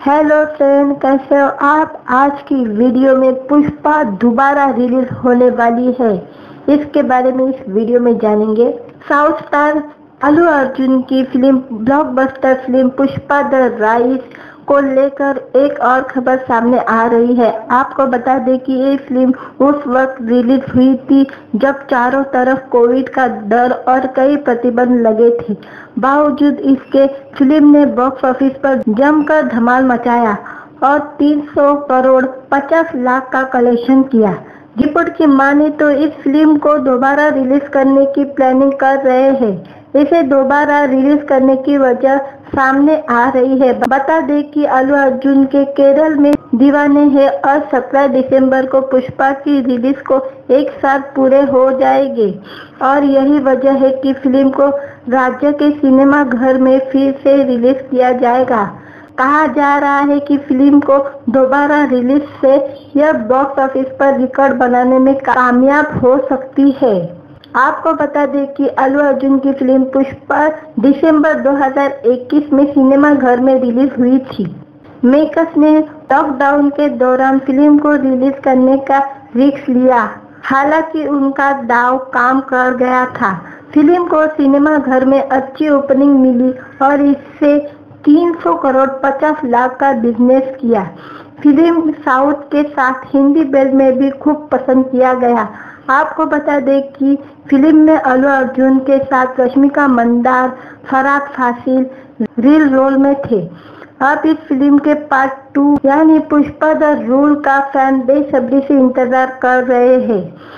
Hello friend, कैसे हो आप। आज की वीडियो में पुष्पा दोबारा रिलीज होने वाली है। इसके बारे में इस वीडियो में जानेंगे। साउथ स्टार अल्लू अर्जुन की film blockbuster film Pushpa the rise को लेकर एक और खबर सामने आ रही है। आपको बता दें कि ये फिल्म उस वक्त रिलीज हुई थी जब चारों तरफ कोविड का डर और कई प्रतिबंध लगे थे। बावजूद इसके फिल्म ने बॉक्स ऑफिस पर जमकर धमाल मचाया और 300 करोड़ 50 लाख का कलेक्शन किया। रिपोर्ट की माने तो इस फिल्म को दोबारा रिलीज करने की प्लानिंग कर रहे हैं। इसे दोबारा रिलीज करने की वजह सामने आ रही है। बता दें कि अल्लू अर्जुन के केरल में दीवाने हैं और 17 दिसंबर को पुष्पा की रिलीज को एक साल पूरे हो जाएंगे और यही वजह है कि फिल्म को राज्य के सिनेमा घर में फिर से रिलीज किया जाएगा। कहा जा रहा है कि फिल्म को दोबारा रिलीज से यह बॉक्स ऑफिस पर रिकॉर्ड बनाने में कामयाब हो सकती है। आपको बता दें कि अल्लू अर्जुन की फिल्म पुष्पा दिसंबर 2021 में सिनेमा घर में रिलीज हुई थी। मेकर्स ने लॉकडाउन के दौरान फिल्म को रिलीज करने का रिस्क लिया, हालांकि उनका दांव काम कर गया था। फिल्म को सिनेमा घर में अच्छी ओपनिंग मिली और इससे 300 करोड़ 50 लाख का बिजनेस किया। फिल्म साउथ के साथ हिंदी बेल्ट में भी खूब पसंद किया गया। आपको बता दें कि फिल्म में अल्लू अर्जुन के साथ रश्मिका मंदाना, फरहाद फासिल रील रोल में थे। अब इस फिल्म के पार्ट 2 यानी पुष्पा द रूल का फैन बेसब्री से इंतजार कर रहे हैं।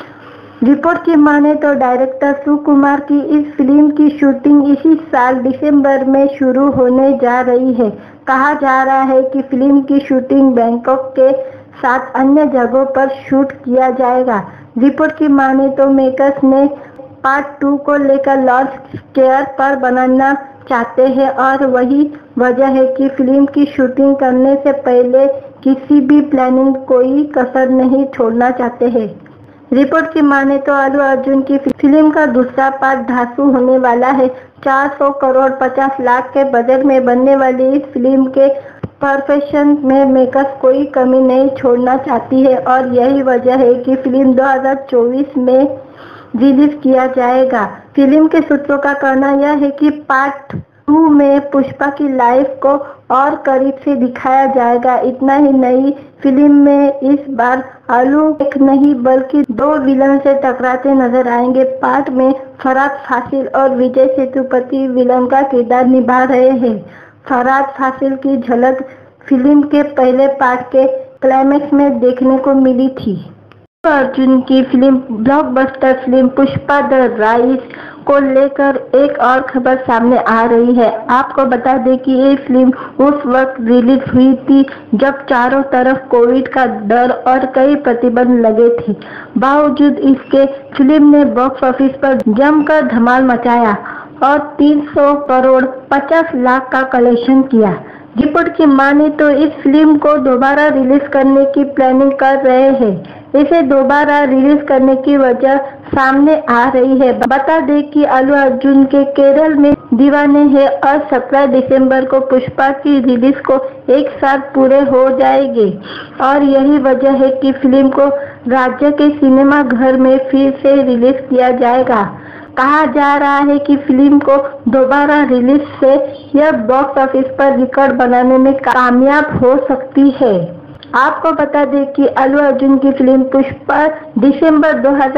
रिपोर्ट की माने तो डायरेक्टर सुकुमार की इस फिल्म की शूटिंग इसी साल दिसंबर में शुरू होने जा रही है। कहा जा रहा है कि फिल्म की शूटिंग बैंकॉक के साथ अन्य जगहों पर शूट किया जाएगा। रिपोर्ट की माने तो मेकर्स ने पार्ट 2 को लेकर लॉन्च स्केयर पर बनाना चाहते हैं और वही वजह है कि फिल्म की शूटिंग करने से पहले किसी भी प्लानिंग कोई कसर नहीं छोड़ना चाहते हैं। रिपोर्ट की माने तो अल्लू अर्जुन की फिल्म का दूसरा पार्ट धांसू होने वाला है। 400 करोड़ 50 लाख के बजट में बनने वाली इस फिल्म के परफेक्शन में मेकर्स कोई कमी नहीं छोड़ना चाहती है और यही वजह है कि फिल्म 2024 में रिलीज किया जाएगा। फिल्म के सूत्रों का कहना यह है कि पार्ट 2 में पुष्पा की लाइफ को और करीब से दिखाया जाएगा। इतना ही नहीं, फिल्म में इस बार अल्लू एक नहीं बल्कि 2 विलन से टकराते नजर आएंगे। पार्ट में फरहाद फासिल और विजय सेतुपति विलन का किरदार निभा रहे हैं। फरहाद फासिल की झलक फिल्म के पहले पार्ट के क्लाइमेक्स में देखने को मिली थी। अर्जुन की film blockbuster film Pushpa the rise को लेकर एक और खबर सामने आ रही है। आपको बता दें कि ये फिल्म उस वक्त रिलीज हुई थी जब चारों तरफ कोविड का डर और कई प्रतिबंध लगे थे। बावजूद इसके फिल्म ने बॉक्स ऑफिस पर जमकर धमाल मचाया और 300 करोड़ 50 लाख का कलेक्शन किया। रिपोर्ट की माने तो इस फिल्म को दोबारा रिलीज करने की प्लानिंग कर रहे हैं। इसे दोबारा रिलीज करने की वजह सामने आ रही है। बता दें कि अल्लू अर्जुन के केरल में दीवाने हैं और 17 दिसंबर को पुष्पा की रिलीज को एक साल पूरे हो जाएंगे और यही वजह है कि फिल्म को राज्य के सिनेमा घर में फिर से रिलीज किया जाएगा। कहा जा रहा है कि फिल्म को दोबारा रिलीज से यह बॉक्स ऑफिस पर रिकॉर्ड बनाने में कामयाब हो सकती है। आपको बता दें कि अल्लू अर्जुन की फिल्म पुष्पा दिसंबर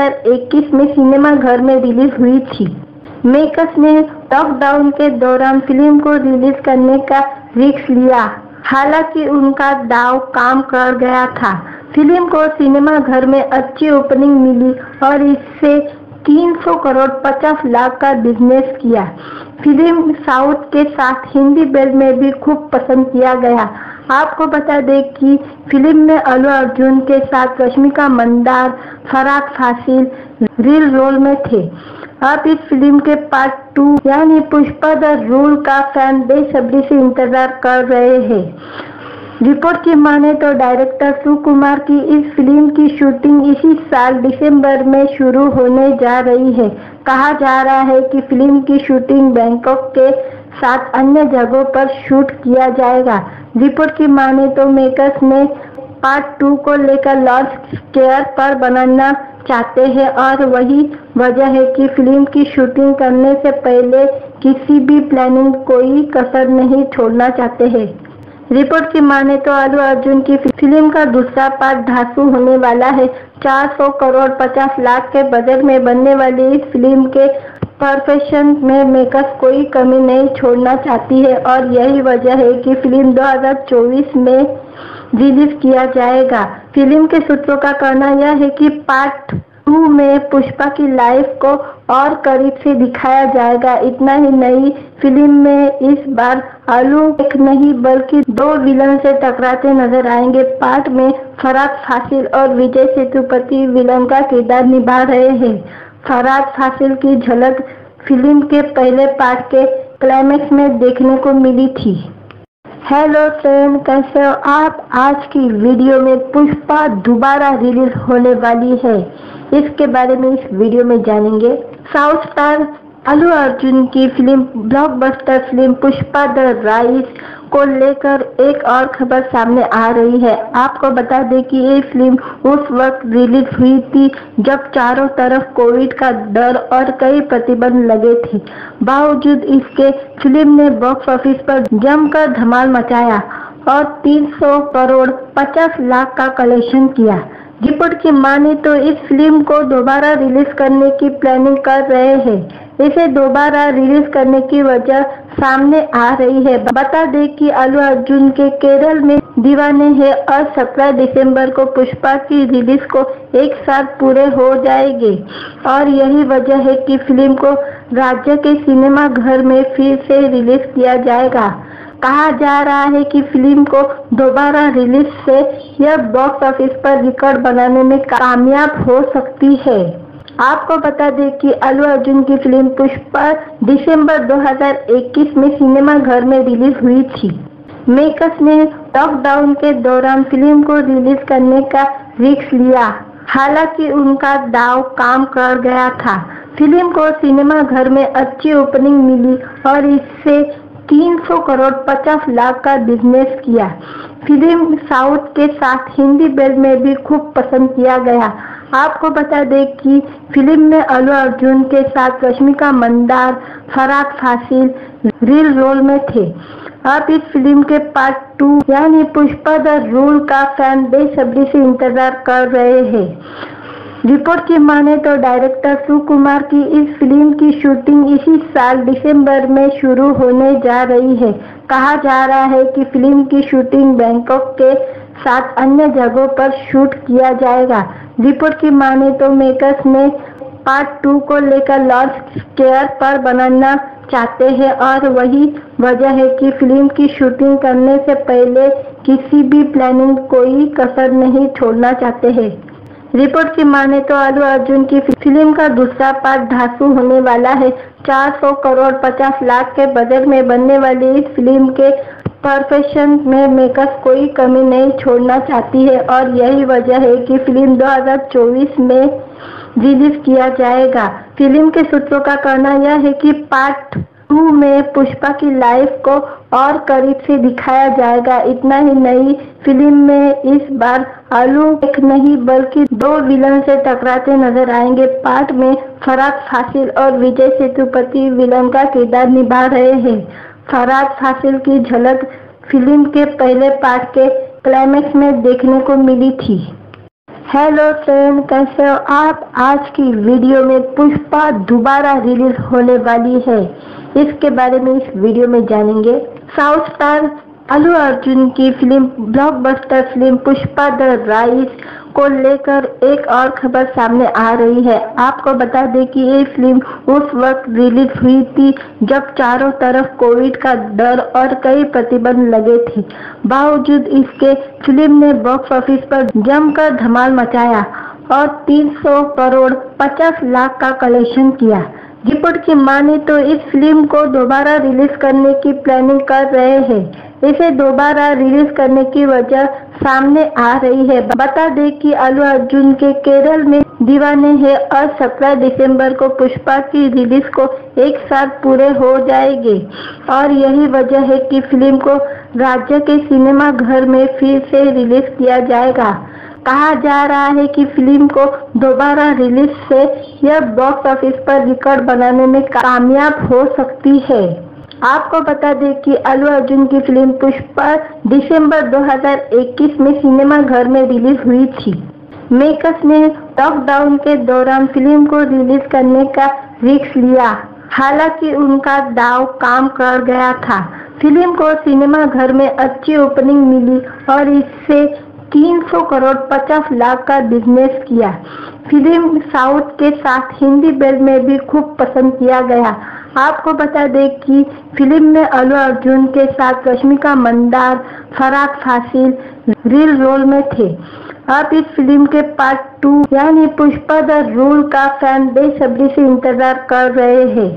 2021 में सिनेमा घर में रिलीज हुई थी। मेकर्स ने लॉकडाउन के दौरान फिल्म को रिलीज करने का रिस्क लिया, हालांकि उनका दांव काम कर गया था। फिल्म को सिनेमा घर में अच्छी ओपनिंग मिली और इससे 300 करोड़ 50 लाख का बिजनेस किया। फिल्म साउथ के साथ हिंदी बेल्ट में भी खूब पसंद किया गया। आपको बता दें कि फिल्म में अल्लू अर्जुन के साथ रश्मिका मंदाना, फरहाद फासिल रील रोल में थे। अब इस फिल्म के पार्ट 2 यानी पुष्पा द रूल का फैन बेसब्री से इंतजार कर रहे हैं। रिपोर्ट की माने तो डायरेक्टर सुकुमार की इस फिल्म की शूटिंग इसी साल दिसंबर में शुरू होने जा रही है। कहा जा रहा है कि फिल्म की शूटिंग बैंकॉक के साथ अन्य जगहों पर शूट किया जाएगा। रिपोर्ट की माने तो मेकर्स ने पार्ट 2 को लेकर लॉन्च स्क्वायर पर बनाना चाहते हैं और वही वजह है कि फिल्म की शूटिंग करने से पहले किसी भी प्लानिंग कोई कसर नहीं छोड़ना चाहते हैं। रिपोर्ट की माने तो अल्लू अर्जुन की फिल्म का दूसरा पार्ट धांसू होने वाला है। 400 करोड़ 50 लाख के बजट में बनने वाली इस फिल्म के परफेक्शन में मेकर्स कोई कमी नहीं छोड़ना चाहती है और यही वजह है कि फिल्म 2024 में रिलीज किया जाएगा। फिल्म के सूत्रों का कहना यह है कि पार्ट 2 में पुष्पा की लाइफ को और करीब से दिखाया जाएगा। इतना ही नहीं, फिल्म में इस बार अल्लू एक नहीं बल्कि 2 विलन से टकराते नजर आएंगे। पार्ट में फरहाद फासिल और विजय सेतुपति विलन का किरदार निभा रहे हैं। फरहाद फासिल की झलक फिल्म के पहले पार्ट के क्लाइमेक्स में देखने को मिली थी। हेलो फ्रेंड, कैसे हो आप? आज की वीडियो में पुष्पा दोबारा रिलीज होने वाली है। इसके बारे में इस वीडियो में जानेंगे। साउथ स्टार अल्लू अर्जुन की film blockbuster film Pushpa the rise को लेकर एक और खबर सामने आ रही है। आपको बता दें कि ये फिल्म उस वक्त रिलीज हुई थी जब चारों तरफ कोविड का डर और कई प्रतिबंध लगे थे। बावजूद इसके फिल्म ने बॉक्स ऑफिस पर जमकर धमाल मचाया और 300 करोड़ 50 लाख का कलेक्शन किया। रिपोर्ट की माने तो इस फिल्म को दोबारा रिलीज करने की प्लानिंग कर रहे हैं। इसे दोबारा रिलीज करने की वजह सामने आ रही है। बता दें कि अल्लू अर्जुन के केरल में दीवाने हैं और 17 दिसंबर को पुष्पा की रिलीज को एक साल पूरे हो जाएंगे और यही वजह है कि फिल्म को राज्य के सिनेमा घर में फिर से रिलीज किया जाएगा। कहा जा रहा है कि फिल्म को दोबारा रिलीज से यह बॉक्स ऑफिस पर रिकॉर्ड बनाने में कामयाब हो सकती है। आपको बता दें कि अल्लू अर्जुन की फिल्म पुष्पा दिसंबर 2021 में सिनेमा घर में रिलीज हुई थी। मेकर्स ने लॉकडाउन के दौरान फिल्म को रिलीज करने का रिस्क लिया, हालांकि उनका दांव काम कर गया था। फिल्म को सिनेमा घर में अच्छी ओपनिंग मिली और इससे 300 करोड़ 50 लाख का बिजनेस किया। फिल्म साउथ के साथ हिंदी बेल्ट में भी खूब पसंद किया गया। आपको बता दें कि फिल्म में अल्लू अर्जुन के साथ रश्मिका मंदार, फरहाद फासिल रील रोल में थे। अब इस फिल्म के पार्ट 2 यानी पुष्पा द रूल का फैन बेसब्री से इंतजार कर रहे हैं। रिपोर्ट की माने तो डायरेक्टर सुकुमार की इस फिल्म की शूटिंग इसी साल दिसंबर में शुरू होने जा रही है। कहा जा रहा है कि फिल्म की शूटिंग बैंकॉक के साथ अन्य जगहों पर शूट किया जाएगा। रिपोर्ट की माने तो मेकर्स ने पार्ट 2 को लेकर लॉन्च स्क्वायर पर बनाना चाहते हैं और वही वजह है कि फिल्म की शूटिंग करने से पहले किसी भी प्लानिंग कोई कसर नहीं छोड़ना चाहते हैं। रिपोर्ट की माने तो अल्लू अर्जुन की फिल्म का दूसरा पार्ट धांसू होने वाला है। 400 करोड़ 50 लाख के बजट में बनने वाली इस फिल्म के परफेक्शन में मेकर्स कोई कमी नहीं छोड़ना चाहती है और यही वजह है कि फिल्म 2024 में रिलीज किया जाएगा। फिल्म के सूत्रों का कहना यह है कि पार्ट 2 में पुष्पा की लाइफ को और करीब से दिखाया जाएगा। इतना ही नहीं, फिल्म में इस बार अल्लू एक नहीं बल्कि 2 विलन से टकराते नजर आएंगे। पार्ट में फरहाद फासिल और विजय सेतुपति विलन का किरदार निभा रहे हैं। फरहाद फासिल की झलक फिल्म के पहले पार्ट के क्लाइमेक्स में देखने को मिली थी। हेलो फ्रेंड, कैसे हो आप? आज की वीडियो में पुष्पा दोबारा रिलीज होने वाली है। इसके बारे में इस वीडियो में जानेंगे। साउथ स्टार अल्लू अर्जुन की film blockbuster film Pushpa the rise को लेकर एक और खबर सामने आ रही है। आपको बता दें कि ये फिल्म उस वक्त रिलीज हुई थी जब चारों तरफ कोविड का डर और कई प्रतिबंध लगे थे। बावजूद इसके फिल्म ने बॉक्स ऑफिस पर जमकर धमाल मचाया और 300 करोड़ 50 लाख का कलेक्शन किया। रिपोर्ट की माने तो इस फिल्म को दोबारा रिलीज करने की प्लानिंग कर रहे हैं। इसे दोबारा रिलीज करने की वजह सामने आ रही है। बता दें कि अल्लू अर्जुन के केरल में दीवाने हैं और 17 दिसंबर को पुष्पा की रिलीज को एक साल पूरे हो जाएंगे और यही वजह है कि फिल्म को राज्य के सिनेमा घर में फिर से रिलीज किया जाएगा। कहा जा रहा है कि फिल्म को दोबारा रिलीज से यह बॉक्स ऑफिस पर रिकॉर्ड बनाने में कामयाब हो सकती है। आपको बता दें कि अल्लू अर्जुन की फिल्म पुष्पा दिसंबर 2021 में सिनेमा घर में रिलीज हुई थी। मेकर्स ने लॉकडाउन के दौरान फिल्म को रिलीज करने का रिस्क लिया, हालांकि उनका दांव काम कर गया था। फिल्म को सिनेमा घर में अच्छी ओपनिंग मिली और इससे 300 करोड़ 50 लाख का बिजनेस किया। फिल्म साउथ के साथ हिंदी बेल्ट में भी खूब पसंद किया गया। आपको बता दें कि फिल्म में अल्लू अर्जुन के साथ रश्मिका मंदाना, फरहाद फासिल रील रोल में थे। अब इस फिल्म के पार्ट 2 यानी पुष्पा द रूल का फैन बेसब्री से इंतजार कर रहे हैं।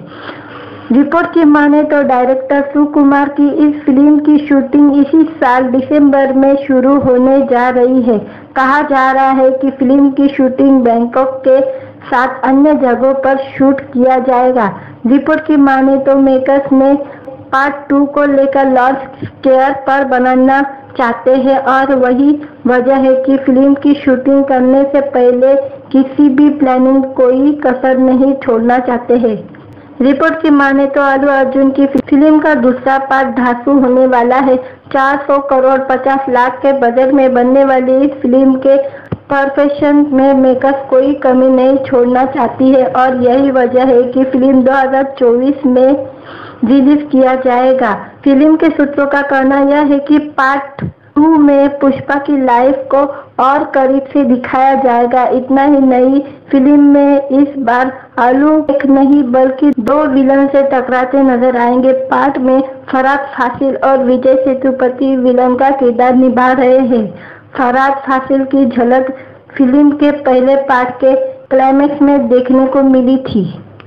रिपोर्ट की माने तो डायरेक्टर सुकुमार की इस फिल्म की शूटिंग इसी साल दिसंबर में शुरू होने जा रही है। कहा जा रहा है कि फिल्म की शूटिंग बैंकॉक के साथ अन्य जगहों पर शूट किया जाएगा। रिपोर्ट की माने तो मेकर्स ने पार्ट 2 को लेकर लॉन्च स्क्वायर पर बनाना चाहते हैं और वही वजह है कि फिल्म की शूटिंग करने से पहले किसी भी प्लानिंग कोई कसर नहीं छोड़ना चाहते हैं। रिपोर्ट की माने तो अल्लू अर्जुन की फिल्म का दूसरा पार्ट धांसू होने वाला है। 400 करोड़ 50 लाख के बजट में बनने वाली इस फिल्म के परफेक्शन में मेकर्स कोई कमी नहीं छोड़ना चाहती है और यही वजह है कि फिल्म 2024 में रिलीज किया जाएगा। फिल्म के सूत्रों का कहना यह है कि पार्ट 2 में पुष्पा की लाइफ को और करीब से दिखाया जाएगा। इतना ही नहीं, फिल्म में इस बार अल्लू एक नहीं बल्कि 2 विलन से टकराते नजर आएंगे। पार्ट में फरहाद फासिल और विजय सेतुपति विलन का किरदार निभा रहे हैं। फरहाद फासिल की झलक फिल्म के पहले पार्ट के क्लाइमेक्स में देखने को मिली थी।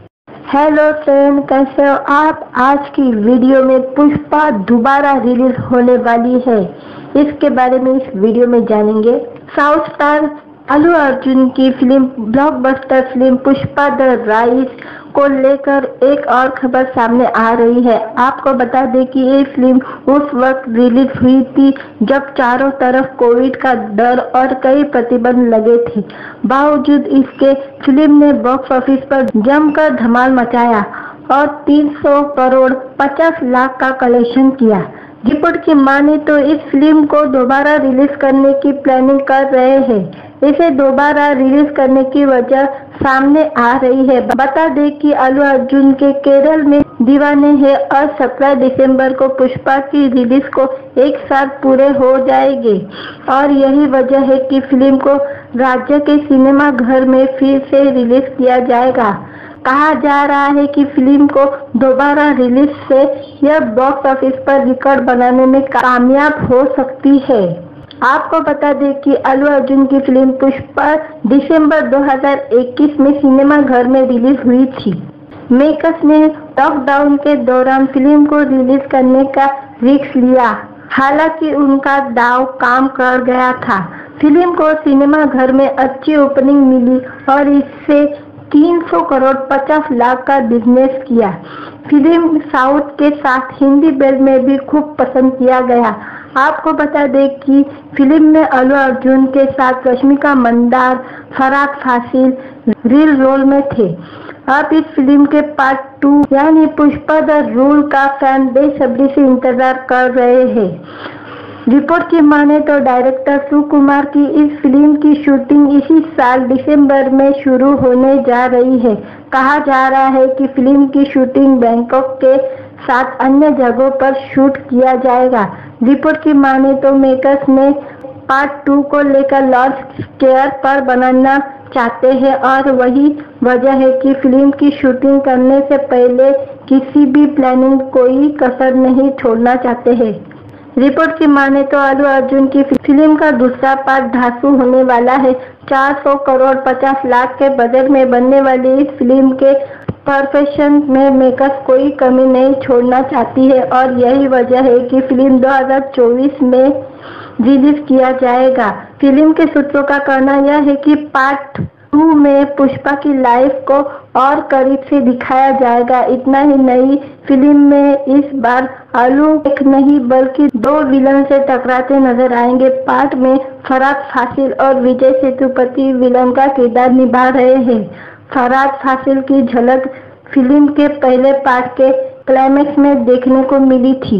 हेलो फ्रेंड, कैसे हो आप? आज की वीडियो में पुष्पा दोबारा रिलीज होने वाली है, इसके बारे में इस वीडियो में जानेंगे। साउथ स्टार अल्लू अर्जुन की film blockbuster film Pushpa the rise को लेकर एक और खबर सामने आ रही है। आपको बता दें कि ये फिल्म उस वक्त रिलीज हुई थी जब चारों तरफ कोविड का डर और कई प्रतिबंध लगे थे। बावजूद इसके फिल्म ने बॉक्स ऑफिस पर जमकर धमाल मचाया और 300 करोड़ 50 लाख का कलेक्शन किया। रिपोर्ट की माने तो इस फिल्म को दोबारा रिलीज करने की प्लानिंग कर रहे हैं। इसे दोबारा रिलीज करने की वजह सामने आ रही है। बता दें कि अल्लू अर्जुन के केरल में दीवाने हैं और 17 दिसंबर को पुष्पा की रिलीज को एक साल पूरे हो जाएंगे और यही वजह है कि फिल्म को राज्य के सिनेमा घर में फिर से रिलीज किया जाएगा। कहा जा रहा है कि फिल्म को दोबारा रिलीज से यह बॉक्स ऑफिस पर रिकॉर्ड बनाने में कामयाब हो सकती है। आपको बता दें कि अल्लू अर्जुन की फिल्म पुष्पा दिसंबर 2021 में सिनेमा घर में रिलीज हुई थी। मेकर्स ने लॉकडाउन के दौरान फिल्म को रिलीज करने का रिस्क लिया, हालांकि उनका दांव काम कर गया था। फिल्म को सिनेमा घर में अच्छी ओपनिंग मिली और इससे 300 करोड़ 50 लाख का बिजनेस किया। फिल्म साउथ के साथ हिंदी बेल्ट में भी खूब पसंद किया गया। आपको बता दें कि फिल्म में अल्लू अर्जुन के साथ रश्मिका मंदाना, फरहाद फासिल रील रोल में थे। अब इस फिल्म के पार्ट 2 यानी पुष्पा द रूल का फैन बेसब्री से इंतजार कर रहे हैं। रिपोर्ट की माने तो डायरेक्टर सुकुमार की इस फिल्म की शूटिंग इसी साल दिसंबर में शुरू होने जा रही है। कहा जा रहा है कि फिल्म की शूटिंग बैंकॉक के साथ अन्य जगहों पर शूट किया जाएगा। रिपोर्ट की माने तो मेकर्स ने पार्ट 2 को लेकर लॉन्च स्क्वायर पर बनाना चाहते हैं और वही वजह है कि फिल्म की शूटिंग करने से पहले किसी भी प्लानिंग कोई कसर नहीं छोड़ना चाहते हैं। रिपोर्ट की माने तो अल्लू अर्जुन की फिल्म का दूसरा पार्ट धांसू होने वाला है। 400 करोड़ 50 लाख के बजट में बनने वाली इस फिल्म के परफेक्शन में मेकर्स कोई कमी नहीं छोड़ना चाहती है और यही वजह है कि फिल्म 2024 में रिलीज किया जाएगा। फिल्म के सूत्रों का कहना यह है कि पार्ट 2 में पुष्पा की लाइफ को और करीब से दिखाया जाएगा। इतना ही नहीं, फिल्म में इस बार आलू एक नहीं बल्कि 2 विलन से टकराते नजर आएंगे। पार्ट में फरहाद फासिल और विजय सेतुपति विलन का किरदार निभा रहे हैं। फरहाद फासिल की झलक फिल्म के पहले पार्ट के क्लाइमेक्स में देखने को मिली थी।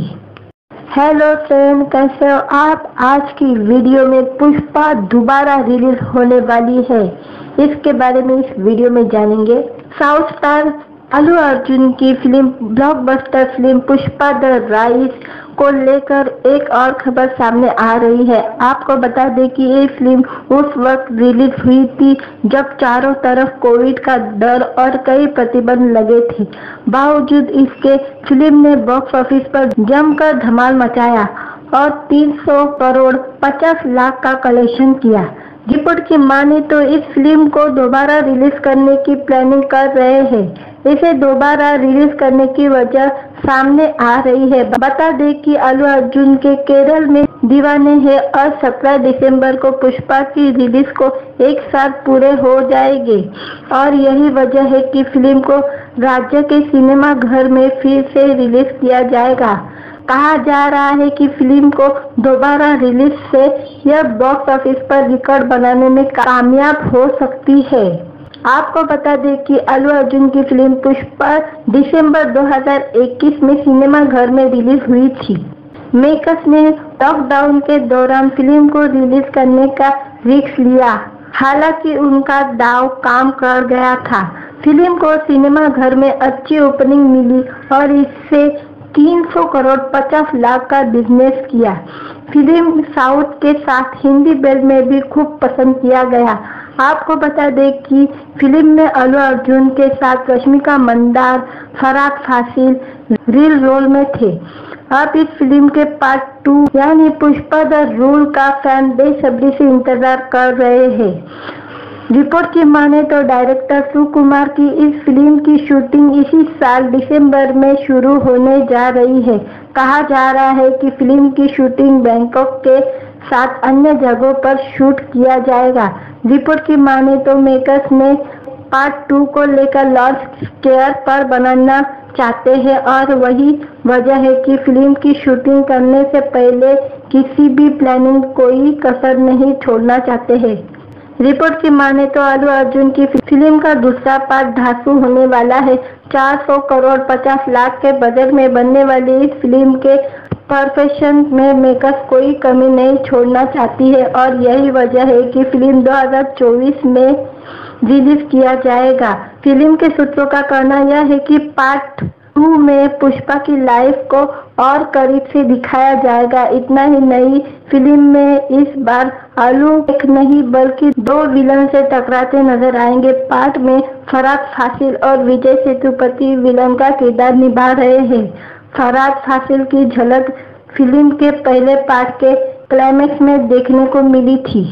हेलो फ्रेंड, कैसे हो आप? आज की वीडियो में पुष्पा दोबारा रिलीज होने वाली है। इसके बारे में इस वीडियो में जानेंगे। साउथ स्टार अल्लू अर्जुन की film blockbuster film Pushpa the rise को लेकर एक और खबर सामने आ रही है। आपको बता दें कि ये फिल्म उस वक्त रिलीज हुई थी जब चारों तरफ कोविड का डर और कई प्रतिबंध लगे थे। बावजूद इसके फिल्म ने बॉक्स ऑफिस पर जमकर धमाल मचाया और 300 करोड़ 50 लाख का कलेक्शन किया। रिपोर्ट की माने तो इस फिल्म को दोबारा रिलीज करने की प्लानिंग कर रहे हैं। इसे दोबारा रिलीज करने की वजह सामने आ रही है। बता दें कि अल्लू अर्जुन के केरल में दीवाने हैं और 17 दिसंबर को पुष्पा की रिलीज को 1 साल पूरे हो जाएंगे और यही वजह है कि फिल्म को राज्य के सिनेमा घर में फिर से रिलीज किया जाएगा। कहा जा रहा है कि फिल्म को दोबारा रिलीज से यह बॉक्स ऑफिस पर रिकॉर्ड बनाने में कामयाब हो सकती है। आपको बता दें कि अल्लू अर्जुन की फिल्म पुष्पा दिसंबर 2021 में सिनेमा घर में रिलीज हुई थी। मेकर्स ने लॉकडाउन के दौरान फिल्म को रिलीज करने का रिस्क लिया, हालांकि उनका दांव काम कर गया था। फिल्म को सिनेमा घर में अच्छी ओपनिंग मिली और इससे 300 करोड़ 50 लाख का बिजनेस किया। फिल्म साउथ के साथ हिंदी बेल्ट में भी खूब पसंद किया गया। आपको बता दें कि फिल्म में अल्लू अर्जुन के साथ रश्मिका मंदार, फरहाद फासिल रील रोल में थे। अब इस फिल्म के पार्ट 2 यानी पुष्पा द रूल का फैन बेसब्री से इंतजार कर रहे हैं। रिपोर्ट की माने तो डायरेक्टर सुकुमार की इस फिल्म की शूटिंग इसी साल दिसंबर में शुरू होने जा रही है। कहा जा रहा है कि फिल्म की शूटिंग बैंकॉक के साथ अन्य जगहों पर शूट किया जाएगा। रिपोर्ट की माने तो मेकर्स ने पार्ट 2 को लेकर लॉन्च स्केयर पर बनाना चाहते हैं और वही वजह है कि फिल्म की शूटिंग करने से पहले किसी भी प्लानिंग कोई कसर नहीं छोड़ना चाहते हैं। रिपोर्ट की माने तो अल्लू अर्जुन की फिल्म का दूसरा पार्ट धांसू होने वाला है। 400 करोड़ 50 लाख के बजट में बनने वाली इस फिल्म के परफेक्शन में मेकर्स कोई कमी नहीं छोड़ना चाहती है और यही वजह है कि फिल्म 2024 में रिलीज किया जाएगा। फिल्म के सूत्रों का कहना यह है कि पार्ट 2 में पुष्पा की लाइफ को और करीब से दिखाया जाएगा। इतना ही नहीं, फिल्म में इस बार आलू एक नहीं बल्कि 2 विलन से टकराते नजर आएंगे। पार्ट में फरहाद फासिल और विजय सेतुपति विलन का किरदार निभा रहे हैं। फरहाद फासिल की झलक फिल्म के पहले पार्ट के क्लाइमेक्स में देखने को मिली थी।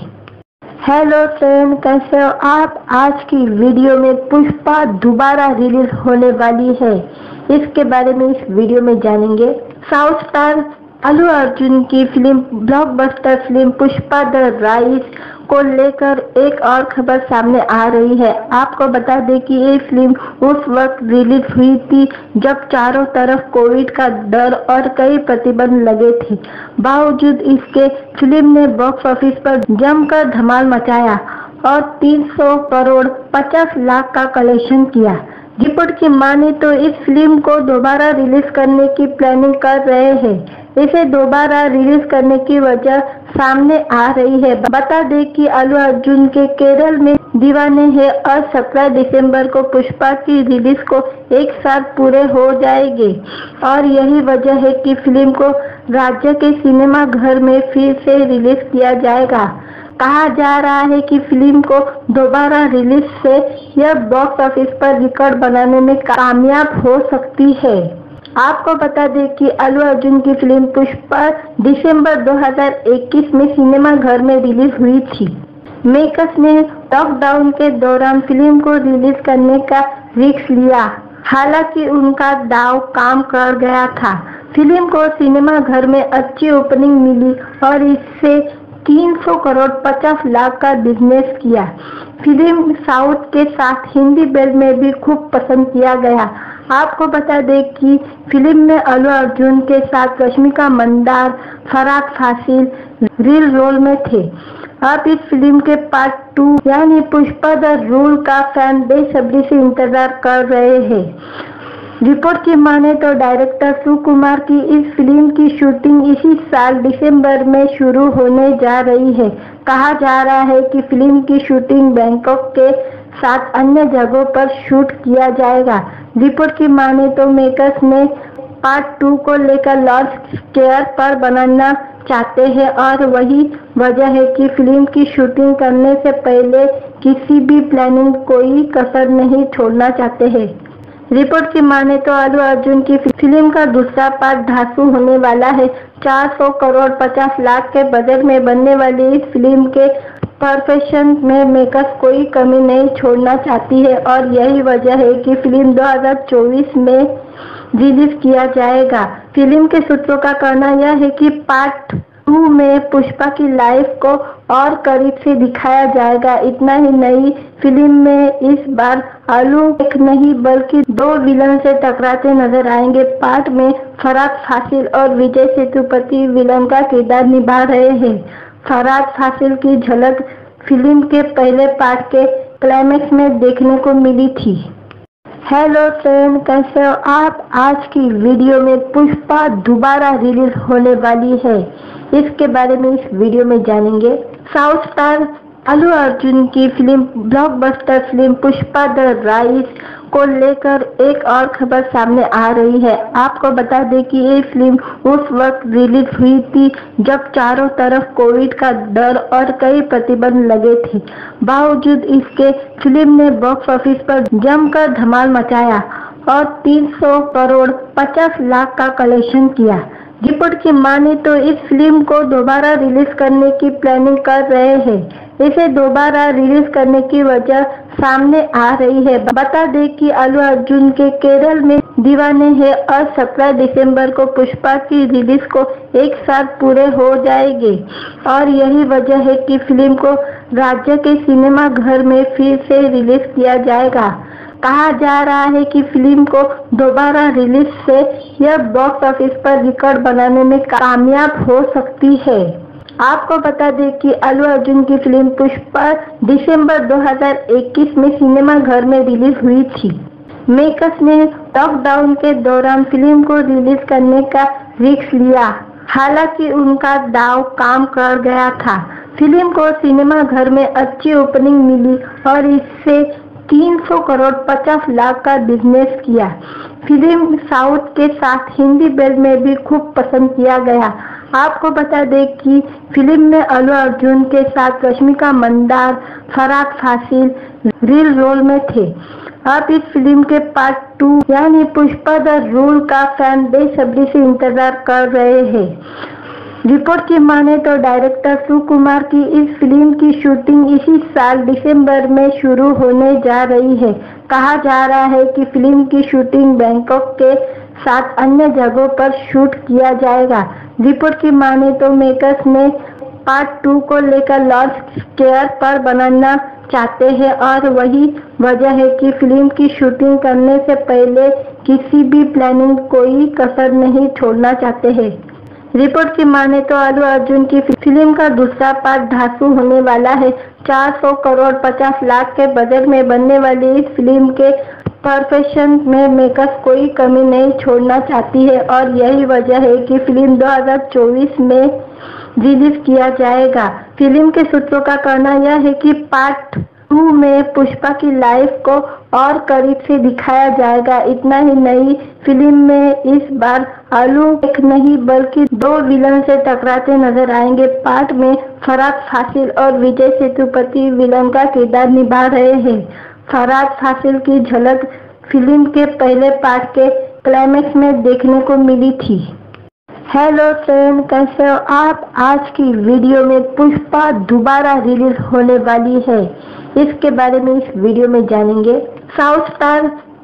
हेलो फ्रेंड, कैसे हो आप? आज की वीडियो में पुष्पा दोबारा रिलीज होने वाली है। इसके बारे में इस वीडियो में जानेंगे। साउथ स्टार अल्लू अर्जुन की film blockbuster film Pushpa the rise को लेकर एक और खबर सामने आ रही है। आपको बता दें कि ये फिल्म उस वक्त रिलीज हुई थी जब चारों तरफ कोविड का डर और कई प्रतिबंध लगे थे। बावजूद इसके फिल्म ने बॉक्स ऑफिस पर जमकर धमाल मचाया और 300 करोड़ 50 लाख का कलेक्शन किया। रिपोर्ट की माने तो इस फिल्म को दोबारा रिलीज करने की प्लानिंग कर रहे हैं। इसे दोबारा रिलीज करने की वजह सामने आ रही है। बता दें कि अल्लू अर्जुन के केरल में दीवाने हैं और 17 दिसंबर को पुष्पा की रिलीज को 1 साल पूरे हो जाएंगे और यही वजह है कि फिल्म को राज्य के सिनेमा घर में फिर से रिलीज किया जाएगा। कहा जा रहा है कि फिल्म को दोबारा रिलीज से यह बॉक्स ऑफिस पर रिकॉर्ड बनाने में कामयाब हो सकती है। आपको बता दें कि अल्लू अर्जुन की फिल्म पुष्पा दिसंबर 2021 में सिनेमा घर में रिलीज हुई थी। मेकर्स ने लॉकडाउन के दौरान फिल्म को रिलीज करने का रिस्क लिया, हालांकि उनका दांव काम कर गया था। फिल्म को सिनेमा घर में अच्छी ओपनिंग मिली और इससे 300 करोड़ 50 लाख का बिजनेस किया। फिल्म साउथ के साथ हिंदी बेल्ट में भी खूब पसंद किया गया। आपको बता दें कि फिल्म में अल्लू अर्जुन के साथ रश्मिका मंदाना, फरहाद फासिल रील रोल में थे। अब इस फिल्म के पार्ट 2 यानी पुष्पा द रूल का फैन बेसब्री से इंतजार कर रहे हैं। रिपोर्ट की माने तो डायरेक्टर सुकुमार की इस फिल्म की शूटिंग इसी साल दिसंबर में शुरू होने जा रही है। कहा जा रहा है कि फिल्म की शूटिंग बैंकॉक के साथ अन्य जगहों पर शूट किया जाएगा। रिपोर्ट की माने तो मेकर्स ने पार्ट 2 को लेकर लॉन्च स्क्वायर पर बनाना चाहते हैं और वही वजह है कि फिल्म की शूटिंग करने से पहले किसी भी प्लानिंग कोई कसर नहीं छोड़ना चाहते हैं। रिपोर्ट की माने तो अल्लू अर्जुन की फिल्म का दूसरा पार्ट धांसू होने वाला है। 400 करोड़ 50 लाख के बजट में बनने वाली इस फिल्म के परफेक्शन में मेकर्स कोई कमी नहीं छोड़ना चाहती है और यही वजह है कि फिल्म 2024 में रिलीज किया जाएगा। फिल्म के सूत्रों का कहना यह है कि पार्ट 2 में पुष्पा की लाइफ को और करीब से दिखाया जाएगा। इतना ही नहीं, फिल्म में इस बार अल्लू एक नहीं बल्कि 2 विलन से टकराते नजर आएंगे। पार्ट में फरहाद फासिल और विजय सेतुपति विलन का किरदार निभा रहे हैं। फरहाद फासिल की झलक फिल्म के पहले पार्ट के क्लाइमेक्स में देखने को मिली थी। हेलो फ्रेंड, कैसे हो आप? आज की वीडियो में पुष्पा दोबारा रिलीज होने वाली है। इसके बारे में इस वीडियो में जानेंगे। साउथ स्टार अल्लू अर्जुन की film blockbuster film Pushpa the rise को लेकर एक और खबर सामने आ रही है। आपको बता दें कि ये फिल्म उस वक्त रिलीज हुई थी जब चारों तरफ कोविड का डर और कई प्रतिबंध लगे थे। बावजूद इसके फिल्म ने बॉक्स ऑफिस पर जमकर धमाल मचाया और 300 करोड़ 50 लाख का कलेक्शन किया। रिपोर्ट की माने तो इस फिल्म को दोबारा रिलीज करने की प्लानिंग कर रहे हैं। इसे दोबारा रिलीज करने की वजह सामने आ रही है। बता दें कि अल्लू अर्जुन के केरल में दीवाने हैं और 17 दिसंबर को पुष्पा की रिलीज को एक साल पूरे हो जाएंगे और यही वजह है कि फिल्म को राज्य के सिनेमा घर में फिर से रिलीज किया जाएगा। कहा जा रहा है कि फिल्म को दोबारा रिलीज से यह बॉक्स ऑफिस पर रिकॉर्ड बनाने में कामयाब हो सकती है। आपको बता दें कि अल्लू अर्जुन की फिल्म पुष्पा दिसंबर 2021 में सिनेमा घर में रिलीज हुई थी। मेकर्स ने लॉकडाउन के दौरान फिल्म को रिलीज करने का रिस्क लिया, हालांकि उनका दांव काम कर गया था। फिल्म को सिनेमा घर में अच्छी ओपनिंग मिली और इससे 300 करोड़ 50 लाख का बिजनेस किया। फिल्म साउथ के साथ हिंदी बेल्ट में भी खूब पसंद किया गया। आपको बता दें कि फिल्म में अल्लू अर्जुन के साथ रश्मिका मंदाना, फरहाद फासिल रील रोल में थे। अब इस फिल्म के पार्ट 2 यानी पुष्पा द रूल का फैन बेसब्री से इंतजार कर रहे हैं। रिपोर्ट की माने तो डायरेक्टर सुकुमार की इस फिल्म की शूटिंग इसी साल दिसंबर में शुरू होने जा रही है। कहा जा रहा है कि फिल्म की शूटिंग बैंकॉक के साथ अन्य जगहों पर शूट किया जाएगा। रिपोर्ट की माने तो मेकर्स ने पार्ट 2 को लेकर लॉन्च स्क्वायर पर बनाना चाहते हैं और वही वजह है कि फिल्म की शूटिंग करने से पहले किसी भी प्लानिंग कोई कसर नहीं छोड़ना चाहते हैं। रिपोर्ट की माने तो अल्लू अर्जुन की फिल्म का दूसरा पार्ट धांसू होने वाला है। 400 करोड़ 50 लाख के बजट में बनने वाली इस फिल्म के परफेक्शन में मेकर्स कोई कमी नहीं छोड़ना चाहती है और यही वजह है कि फिल्म 2024 में रिलीज किया जाएगा। फिल्म के सूत्रों का कहना यह है कि पार्ट 2 में पुष्पा की लाइफ को और करीब से दिखाया जाएगा। इतना ही नहीं, फिल्म में इस बार अल्लू एक नहीं बल्कि 2 विलन से टकराते नजर आएंगे। पार्ट में फरहाद फासिल और विजय सेतुपति विलन का किरदार निभा रहे हैं। फरहाद फासिल की झलक फिल्म के पहले पार्ट के क्लाइमेक्स में देखने को मिली थी। हेलो फ्रेंड, कैसे हो आप? आज की वीडियो में पुष्पा दोबारा रिलीज होने वाली है। इसके बारे में इस वीडियो में जानेंगे। साउथ स्टार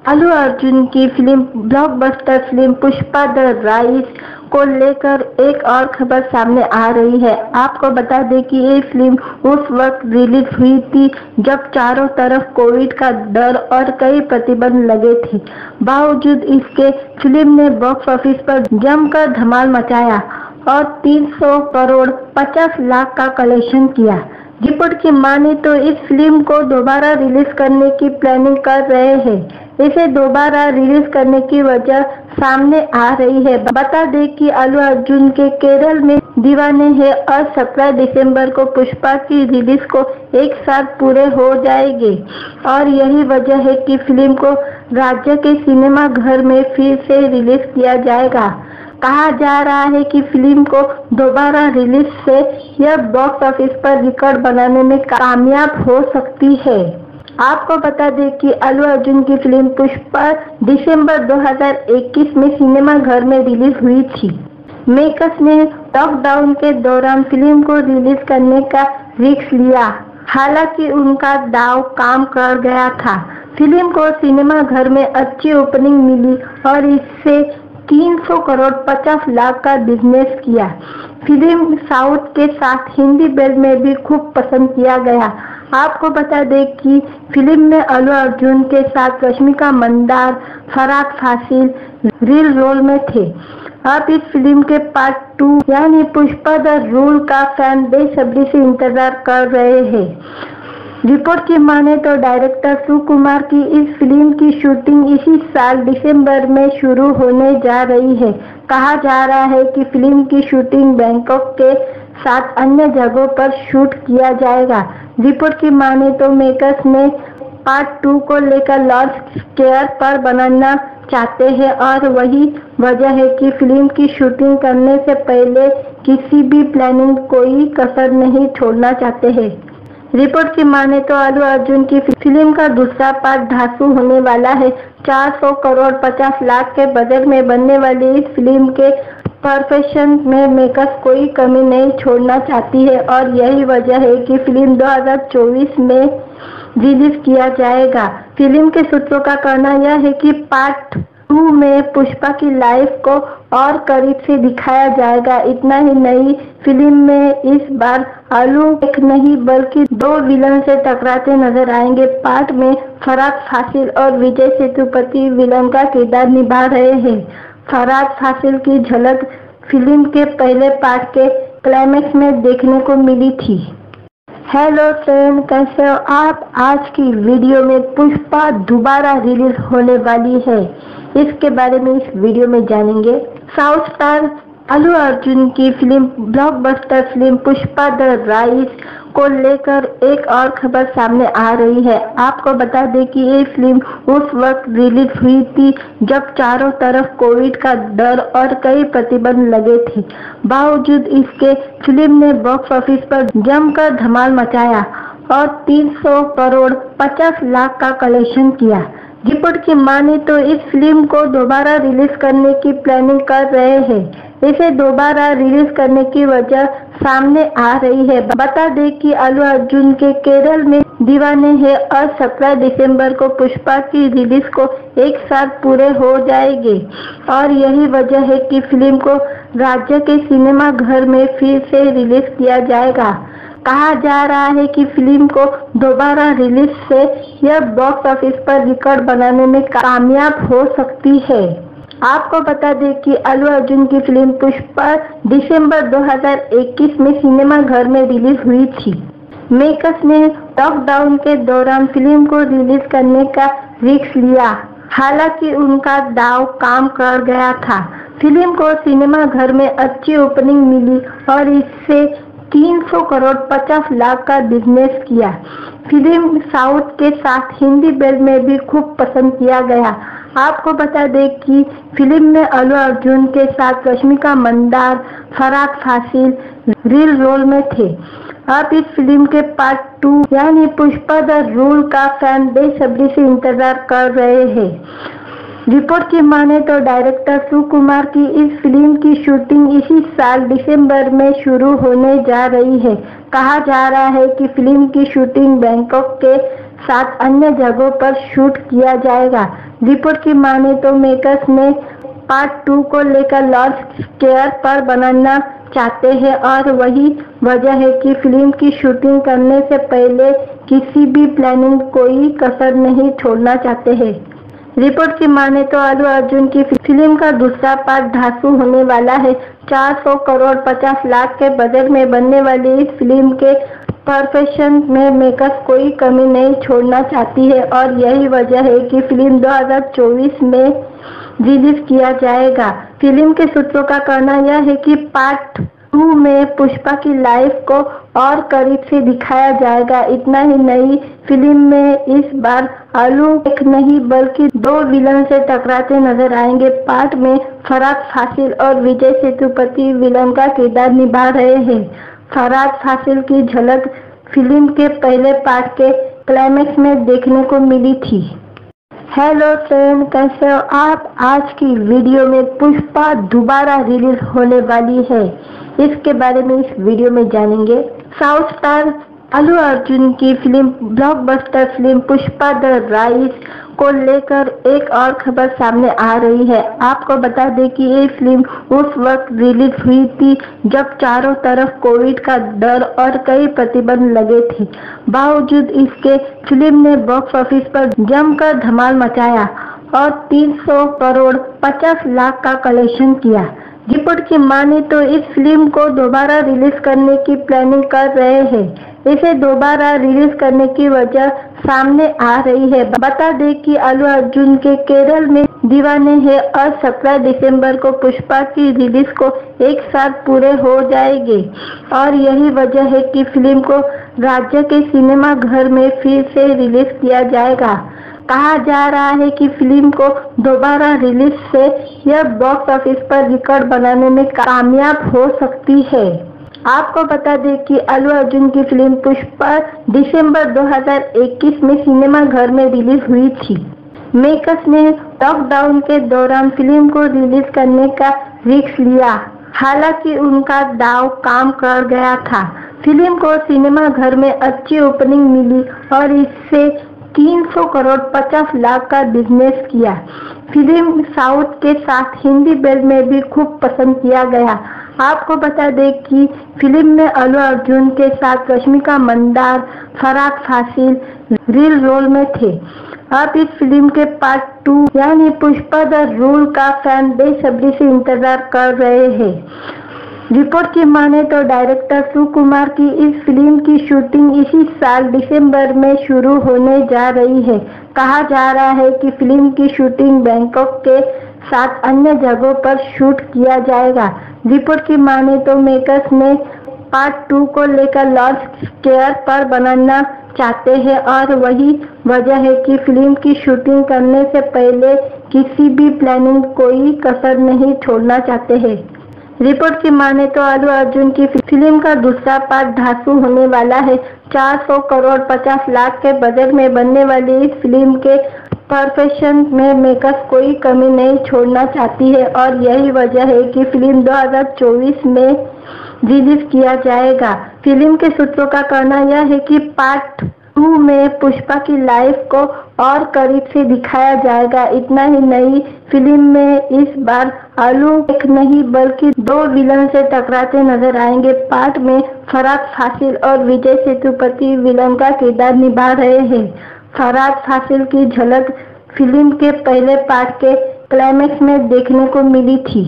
अल्लू अर्जुन की film blockbuster film Pushpa the rise को लेकर एक और खबर सामने आ रही है। आपको बता दें कि ये फिल्म उस वक्त रिलीज हुई थी जब चारों तरफ कोविड का डर और कई प्रतिबंध लगे थे। बावजूद इसके फिल्म ने बॉक्स ऑफिस पर जमकर धमाल मचाया और 300 करोड़ 50 लाख का कलेक्शन किया। रिपोर्ट की माने तो इस फिल्म को दोबारा रिलीज करने की प्लानिंग कर रहे हैं। इसे दोबारा रिलीज करने की वजह सामने आ रही है। बता दें कि अल्लू अर्जुन के केरल में दीवाने हैं और 17 दिसंबर को पुष्पा की रिलीज को एक साल पूरे हो जाएंगे और यही वजह है कि फिल्म को राज्य के सिनेमा घर में फिर से रिलीज किया जाएगा। कहा जा रहा है कि फिल्म को दोबारा रिलीज से यह बॉक्स ऑफिस पर रिकॉर्ड बनाने में कामयाब हो सकती है। आपको बता दें कि अल्लू अर्जुन की फिल्म पुष्पा दिसंबर 2021 में सिनेमा घर में रिलीज हुई थी। मेकर्स ने लॉकडाउन के दौरान फिल्म को रिलीज करने का रिस्क लिया, हालांकि उनका दांव काम कर गया था। फिल्म को सिनेमा घर में अच्छी ओपनिंग मिली और इससे 300 करोड़ 50 लाख का बिजनेस किया। फिल्म साउथ के साथ हिंदी बेल्ट में भी खूब पसंद किया गया। आपको बता दें कि फिल्म में अल्लू अर्जुन के साथ रश्मिका मंदार, फरहाद फासिल रील रोल में थे। अब इस फिल्म के पार्ट 2 यानी पुष्पा द रूल का फैन बेसब्री से इंतजार कर रहे हैं। रिपोर्ट की माने तो डायरेक्टर सुकुमार की इस फिल्म की शूटिंग इसी साल दिसंबर में शुरू होने जा रही है। कहा जा रहा है कि फिल्म की शूटिंग बैंकॉक के साथ अन्य जगहों पर शूट किया जाएगा। रिपोर्ट की माने तो मेकर्स ने पार्ट 2 को लेकर लॉन्च स्क्वायर पर बनाना चाहते हैं और वही वजह है कि फिल्म की शूटिंग करने से पहले किसी भी प्लानिंग कोई कसर नहीं छोड़ना चाहते हैं। रिपोर्ट की माने तो अल्लू अर्जुन की फिल्म का दूसरा पार्ट धांसू होने वाला है। 400 करोड़ 50 लाख के बजट में बनने वाली इस फिल्म के परफेक्शन में मेकर्स कोई कमी नहीं छोड़ना चाहती है और यही वजह है कि फिल्म 2024 में रिलीज किया जाएगा। फिल्म के सूत्रों का कहना यह है कि पार्ट 2 में पुष्पा की लाइफ को और करीब से दिखाया जाएगा। इतना ही नहीं, फिल्म में इस बार अल्लू एक नहीं बल्कि 2 विलन से टकराते नजर आएंगे। पार्ट में फरहाद फासिल और विजय सेतुपति विलन का किरदार निभा रहे हैं। फरहाद फासिल की झलक फिल्म के पहले पार्ट के क्लाइमेक्स में देखने को मिली थी। हेलो फ्रेंड, कैसे हो आप? आज की वीडियो में पुष्पा दोबारा रिलीज होने वाली है, इसके बारे में इस वीडियो में जानेंगे। साउथ स्टार अल्लू अर्जुन की film blockbuster film Pushpa the rise को लेकर एक और खबर सामने आ रही है। आपको बता दें कि ये फिल्म उस वक्त रिलीज हुई थी जब चारों तरफ कोविड का डर और कई प्रतिबंध लगे थे। बावजूद इसके फिल्म ने बॉक्स ऑफिस पर जमकर धमाल मचाया और 300 करोड़ 50 लाख का कलेक्शन किया। रिपोर्ट की माने तो इस फिल्म को दोबारा रिलीज करने की प्लानिंग कर रहे हैं। इसे दोबारा रिलीज करने की वजह सामने आ रही है। बता दें कि अल्लू अर्जुन के केरल में दीवाने हैं और 17 दिसंबर को पुष्पा की रिलीज को एक साल पूरे हो जाएंगे और यही वजह है कि फिल्म को राज्य के सिनेमा घर में फिर से रिलीज किया जाएगा। कहा जा रहा है कि फिल्म को दोबारा रिलीज से यह बॉक्स ऑफिस पर रिकॉर्ड बनाने में कामयाब हो सकती है। आपको बता दें कि अल्लू अर्जुन की फिल्म पुष्पा दिसंबर 2021 में सिनेमा घर में रिलीज हुई थी। मेकर्स ने लॉकडाउन के दौरान फिल्म को रिलीज करने का रिस्क लिया, हालांकि उनका दांव काम कर गया था। फिल्म को सिनेमा घर में अच्छी ओपनिंग मिली और इससे 300 करोड़ 50 लाख का बिजनेस किया। फिल्म साउथ के साथ हिंदी बेल्ट में भी खूब पसंद किया गया। आपको बता दें कि फिल्म में अल्लू अर्जुन के साथ रश्मिका मंदार, फरहाद फासिल रील रोल में थे। अब इस फिल्म के पार्ट 2 यानी पुष्पा द रूल का फैन बेसब्री से इंतजार कर रहे हैं। रिपोर्ट की माने तो डायरेक्टर सुकुमार की इस फिल्म की शूटिंग इसी साल दिसंबर में शुरू होने जा रही है। कहा जा रहा है कि फिल्म की शूटिंग बैंकॉक के साथ अन्य जगहों पर शूट किया जाएगा। रिपोर्ट की माने तो मेकर्स ने पार्ट 2 को लेकर लॉन्च स्क्वायर पर बनाना चाहते हैं और वही वजह है कि फिल्म की शूटिंग करने से पहले किसी भी प्लानिंग कोई कसर नहीं छोड़ना चाहते हैं। रिपोर्ट की माने तो अल्लू अर्जुन की फिल्म का दूसरा पार्ट धांसू होने वाला है। 400 करोड़ 50 लाख के बजट में बनने वाली इस फिल्म के परफेक्शन में मेकर्स कोई कमी नहीं छोड़ना चाहती है और यही वजह है कि फिल्म 2024 में रिलीज किया जाएगा। फिल्म के सूत्रों का कहना यह है कि पार्ट 2 में पुष्पा की लाइफ को और करीब से दिखाया जाएगा। इतना ही नहीं, फिल्म में इस बार अल्लू एक नहीं बल्कि 2 विलन से टकराते नजर आएंगे। पार्ट में फरहाद फासिल और विजय सेतुपति विलन का किरदार निभा रहे हैं। फरहाद फासिल की झलक फिल्म के पहले पार्ट के क्लाइमेक्स में देखने को मिली थी। हेलो फ्रेंड, कैसे हो आप? आज की वीडियो में पुष्पा दोबारा रिलीज होने वाली है। इसके बारे में इस वीडियो में जानेंगे। साउथ स्टार अल्लू अर्जुन की film blockbuster film Pushpa the rise को लेकर एक और खबर सामने आ रही है। आपको बता दें कि ये फिल्म उस वक्त रिलीज हुई थी जब चारों तरफ कोविड का डर और कई प्रतिबंध लगे थे। बावजूद इसके फिल्म ने बॉक्स ऑफिस पर जमकर धमाल मचाया और 300 करोड़ 50 लाख का कलेक्शन किया। रिपोर्ट की माने तो इस फिल्म को दोबारा रिलीज करने की प्लानिंग कर रहे हैं। इसे दोबारा रिलीज करने की वजह सामने आ रही है। बता दें कि अल्लू अर्जुन के केरल में दीवाने हैं और 17 दिसंबर को पुष्पा की रिलीज को एक साल पूरे हो जाएंगे और यही वजह है कि फिल्म को राज्य के सिनेमा घर में फिर से रिलीज किया जाएगा। कहा जा रहा है कि फिल्म को दोबारा रिलीज से यह बॉक्स ऑफिस पर रिकॉर्ड बनाने में कामयाब हो सकती है। आपको बता दें कि अल्लू अर्जुन की फिल्म पुष्पा दिसंबर 2021 में सिनेमा घर में रिलीज हुई थी। मेकर्स ने लॉकडाउन के दौरान फिल्म को रिलीज करने का रिस्क लिया, हालांकि उनका दांव काम कर गया था। फिल्म को सिनेमा घर में अच्छी ओपनिंग मिली और इससे 300 करोड़ 50 लाख का बिजनेस किया। फिल्म साउथ के साथ हिंदी बेल्ट में भी खूब पसंद किया गया। आपको बता दें कि फिल्म में अल्लू अर्जुन के साथ रश्मिका मंदाना, फरहाद फासिल रील रोल में थे। अब इस फिल्म के पार्ट 2 यानी पुष्पा द रूल का फैन बेसब्री से इंतजार कर रहे हैं। रिपोर्ट की माने तो डायरेक्टर सुकुमार की इस फिल्म की शूटिंग इसी साल दिसंबर में शुरू होने जा रही है। कहा जा रहा है कि फिल्म की शूटिंग बैंकॉक के साथ अन्य जगहों पर शूट किया जाएगा। रिपोर्ट की माने तो मेकर्स ने पार्ट 2 को लेकर लॉन्च स्क्वायर पर बनाना चाहते हैं और वही वजह है कि फिल्म की शूटिंग करने से पहले किसी भी प्लानिंग कोई कसर नहीं छोड़ना चाहते हैं। रिपोर्ट की माने तो अल्लू अर्जुन की फिल्म का दूसरा पार्ट धांसू होने वाला है। 400 करोड़ 50 लाख के बजट में बनने वाली इस फिल्म के परफेक्शन में मेकर्स कोई कमी नहीं छोड़ना चाहती है और यही वजह है कि फिल्म 2024 में रिलीज किया जाएगा। फिल्म के सूत्रों का कहना यह है कि पार्ट 2 में पुष्पा की लाइफ को और करीब से दिखाया जाएगा। इतना ही नहीं, फिल्म में इस बार अल्लू एक नहीं बल्कि 2 विलन से टकराते नजर आएंगे। पार्ट में फरहाद फासिल और विजय सेतुपति विलन का किरदार निभा रहे हैं। फरहाद फासिल की झलक फिल्म के पहले पार्ट के क्लाइमेक्स में देखने को मिली थी।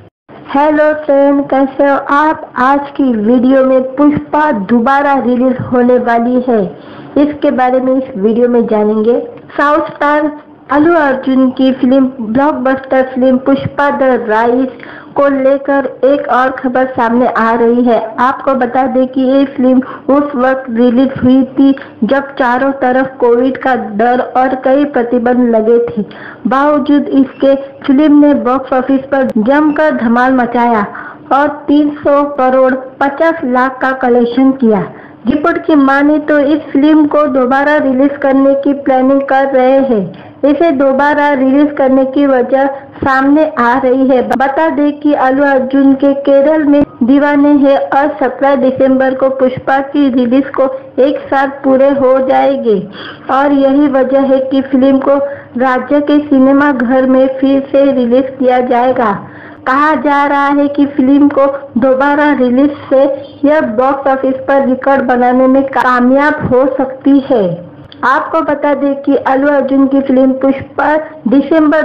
हेलो फ्रेंड, कैसे हो आप? आज की वीडियो में पुष्पा दोबारा रिलीज होने वाली है। इसके बारे में इस वीडियो में जानेंगे। साउथ स्टार अल्लू अर्जुन की film blockbuster film Pushpa the rise को लेकर एक और खबर सामने आ रही है। आपको बता दें कि ये फिल्म उस वक्त रिलीज हुई थी जब चारों तरफ कोविड का डर और कई प्रतिबंध लगे थे। बावजूद इसके फिल्म ने बॉक्स ऑफिस पर जमकर धमाल मचाया और 300 करोड़ 50 लाख का कलेक्शन किया। रिपोर्ट की माने तो इस फिल्म को दोबारा रिलीज करने की प्लानिंग कर रहे हैं। इसे दोबारा रिलीज करने की वजह सामने आ रही है। बता दें कि अल्लू अर्जुन के केरल में दीवाने हैं और 17 दिसंबर को पुष्पा की रिलीज को एक साल पूरे हो जाएंगे और यही वजह है कि फिल्म को राज्य के सिनेमा घर में फिर से रिलीज किया जाएगा। कहा जा रहा है कि फिल्म को दोबारा रिलीज से यह बॉक्स ऑफिस पर रिकॉर्ड बनाने में कामयाब हो सकती है। आपको बता दें कि अल्लू अर्जुन की फिल्म पुष्पा दिसंबर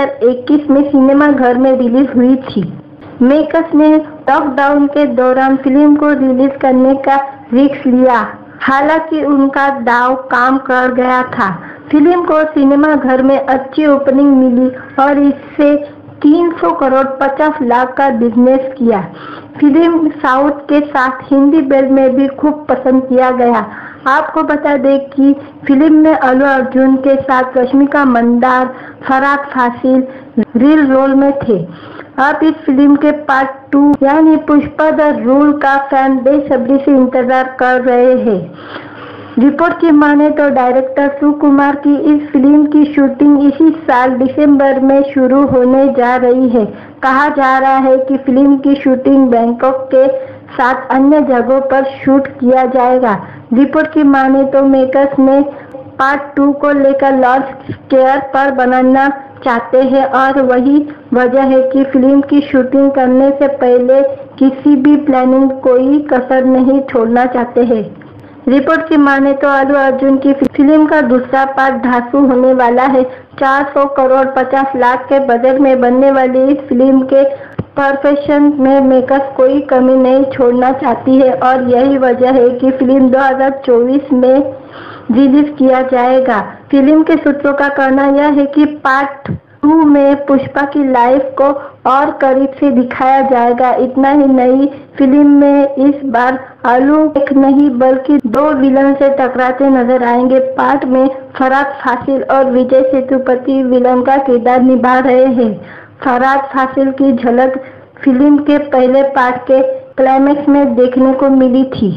2021 में सिनेमा घर में रिलीज हुई थी। मेकर्स ने लॉकडाउन के दौरान फिल्म को रिलीज करने का रिस्क लिया, हालांकि उनका दांव काम कर गया था। फिल्म को सिनेमा घर में अच्छी ओपनिंग मिली और इससे 300 करोड़ 50 लाख का बिजनेस किया। फिल्म साउथ के साथ हिंदी बेल्ट में भी खूब पसंद किया गया। आपको बता दें कि फिल्म में अल्लू अर्जुन के साथ रश्मिका मंदाना, फरहाद फासिल रील रोल में थे। अब इस फिल्म के पार्ट 2 यानी पुष्पा द रूल का फैन बेसब्री से इंतजार कर रहे हैं। रिपोर्ट की माने तो डायरेक्टर सुकुमार की इस फिल्म की शूटिंग इसी साल दिसंबर में शुरू होने जा रही है। कहा जा रहा है कि फिल्म की शूटिंग बैंकॉक के साथ अन्य जगहों पर शूट किया जाएगा। रिपोर्ट की माने तो मेकर्स ने पार्ट 2 को लेकर लॉन्च स्क्वायर पर बनाना चाहते हैं और वही वजह है कि फिल्म की शूटिंग करने से पहले किसी भी प्लानिंग कोई कसर नहीं छोड़ना चाहते हैं। रिपोर्ट की माने तो अल्लू अर्जुन की फिल्म का दूसरा पार्ट धांसू होने वाला है। 400 करोड़ 50 लाख के बजट में बनने वाली इस फिल्म के परफेक्शन में मेकर्स कोई कमी नहीं छोड़ना चाहती है और यही वजह है कि फिल्म 2024 में रिलीज किया जाएगा। फिल्म के सूत्रों का कहना यह है कि पार्ट 2 में पुष्पा की लाइफ को और करीब से दिखाया जाएगा। इतना ही नहीं, फिल्म में इस बार अल्लू एक नहीं बल्कि 2 विलन से टकराते नजर आएंगे। पार्ट में फरहाद फासिल और विजय सेतुपति विलन का किरदार निभा रहे हैं। फरहाद फासिल की झलक फिल्म के पहले पार्ट के क्लाइमेक्स में देखने को मिली थी।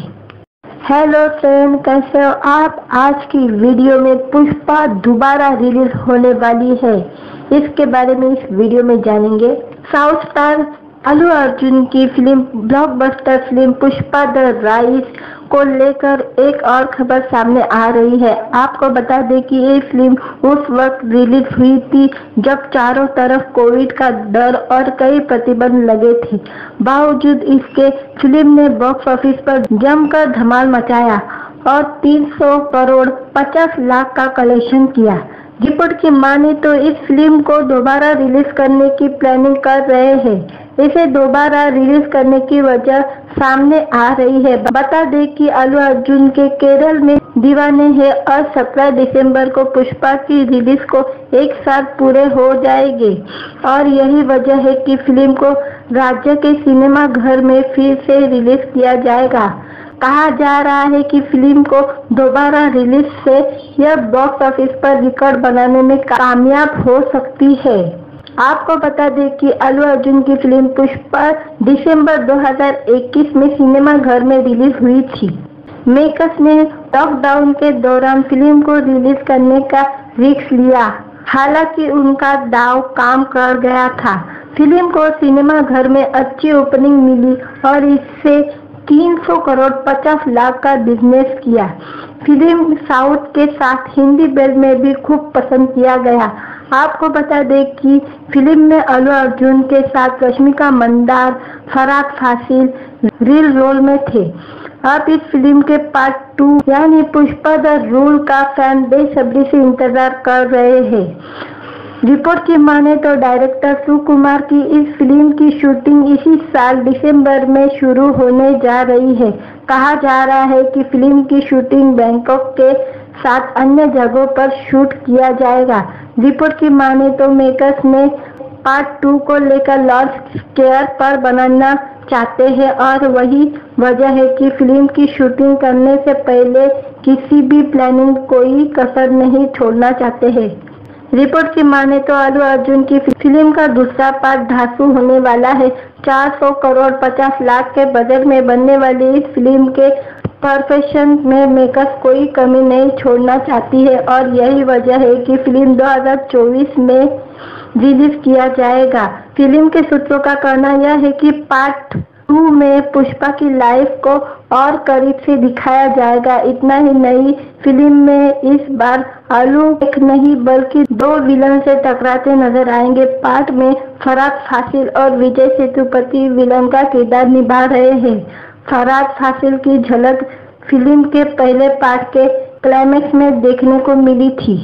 हेलो फ्रेंड, कैसे हो आप? आज की वीडियो में पुष्पा दोबारा रिलीज होने वाली है, इसके बारे में इस वीडियो में जानेंगे। साउथ स्टार अल्लू अर्जुन की film blockbuster film Pushpa the rise को लेकर एक और खबर सामने आ रही है। आपको बता दें कि ये फिल्म उस वक्त रिलीज हुई थी जब चारों तरफ कोविड का डर और कई प्रतिबंध लगे थे। बावजूद इसके फिल्म ने बॉक्स ऑफिस पर जमकर धमाल मचाया और 300 करोड़ 50 लाख का कलेक्शन किया। रिपोर्ट की माने तो इस फिल्म को दोबारा रिलीज करने की प्लानिंग कर रहे हैं। इसे दोबारा रिलीज करने की वजह सामने आ रही है। बता दें कि अल्लू अर्जुन के केरल में दीवाने हैं और 17 दिसंबर को पुष्पा की रिलीज को एक साल पूरे हो जाएंगे और यही वजह है कि फिल्म को राज्य के सिनेमा घर में फिर से रिलीज किया जाएगा। कहा जा रहा है कि फिल्म को दोबारा रिलीज से यह बॉक्स ऑफिस पर रिकॉर्ड बनाने में कामयाब हो सकती है। आपको बता दें कि अल्लू अर्जुन की फिल्म पुष्पा दिसंबर 2021 में सिनेमा घर में रिलीज हुई थी। मेकर्स ने लॉकडाउन के दौरान फिल्म को रिलीज करने का रिस्क लिया, हालांकि उनका दांव काम कर गया था। फिल्म को सिनेमा घर में अच्छी ओपनिंग मिली और इससे 300 करोड़ 50 लाख का बिजनेस किया। फिल्म साउथ के साथ हिंदी बेल्ट में भी खूब पसंद किया गया। आपको बता दें कि फिल्म में अल्लू अर्जुन के साथ रश्मिका मंदाना, फरहाद फासिल रील रोल में थे। अब इस फिल्म के पार्ट 2 यानी पुष्पा द रूल का फैन बेसब्री से इंतजार कर रहे हैं। रिपोर्ट की माने तो डायरेक्टर सुकुमार की इस फिल्म की शूटिंग इसी साल दिसंबर में शुरू होने जा रही है। कहा जा रहा है कि फिल्म की शूटिंग बैंकॉक के साथ अन्य जगहों पर शूट किया जाएगा। रिपोर्ट की माने तो मेकर्स ने पार्ट 2 को लेकर लॉन्च स्क्वायर पर बनाना चाहते हैं और वही वजह है कि फिल्म की शूटिंग करने से पहले किसी भी प्लानिंग कोई कसर नहीं छोड़ना चाहते हैं। रिपोर्ट की माने तो अल्लू अर्जुन की फिल्म का दूसरा पार्ट धांसू होने वाला है। 400 करोड़ 50 लाख के बजट में बनने वाली इस फिल्म के परफेक्शन में मेकर्स कोई कमी नहीं छोड़ना चाहती है और यही वजह है कि फिल्म 2024 में रिलीज किया जाएगा। फिल्म के सूत्रों का कहना यह है कि पार्ट 2 में पुष्पा की लाइफ को और करीब से दिखाया जाएगा। इतना ही नहीं, फिल्म में इस बार आलू एक नहीं बल्कि 2 विलन से टकराते नजर आएंगे। पार्ट में फरहाद फासिल और विजय सेतुपति विलन का किरदार निभा रहे हैं। फरहाद फासिल की झलक फिल्म के पहले पार्ट के क्लाइमेक्स में देखने को मिली थी।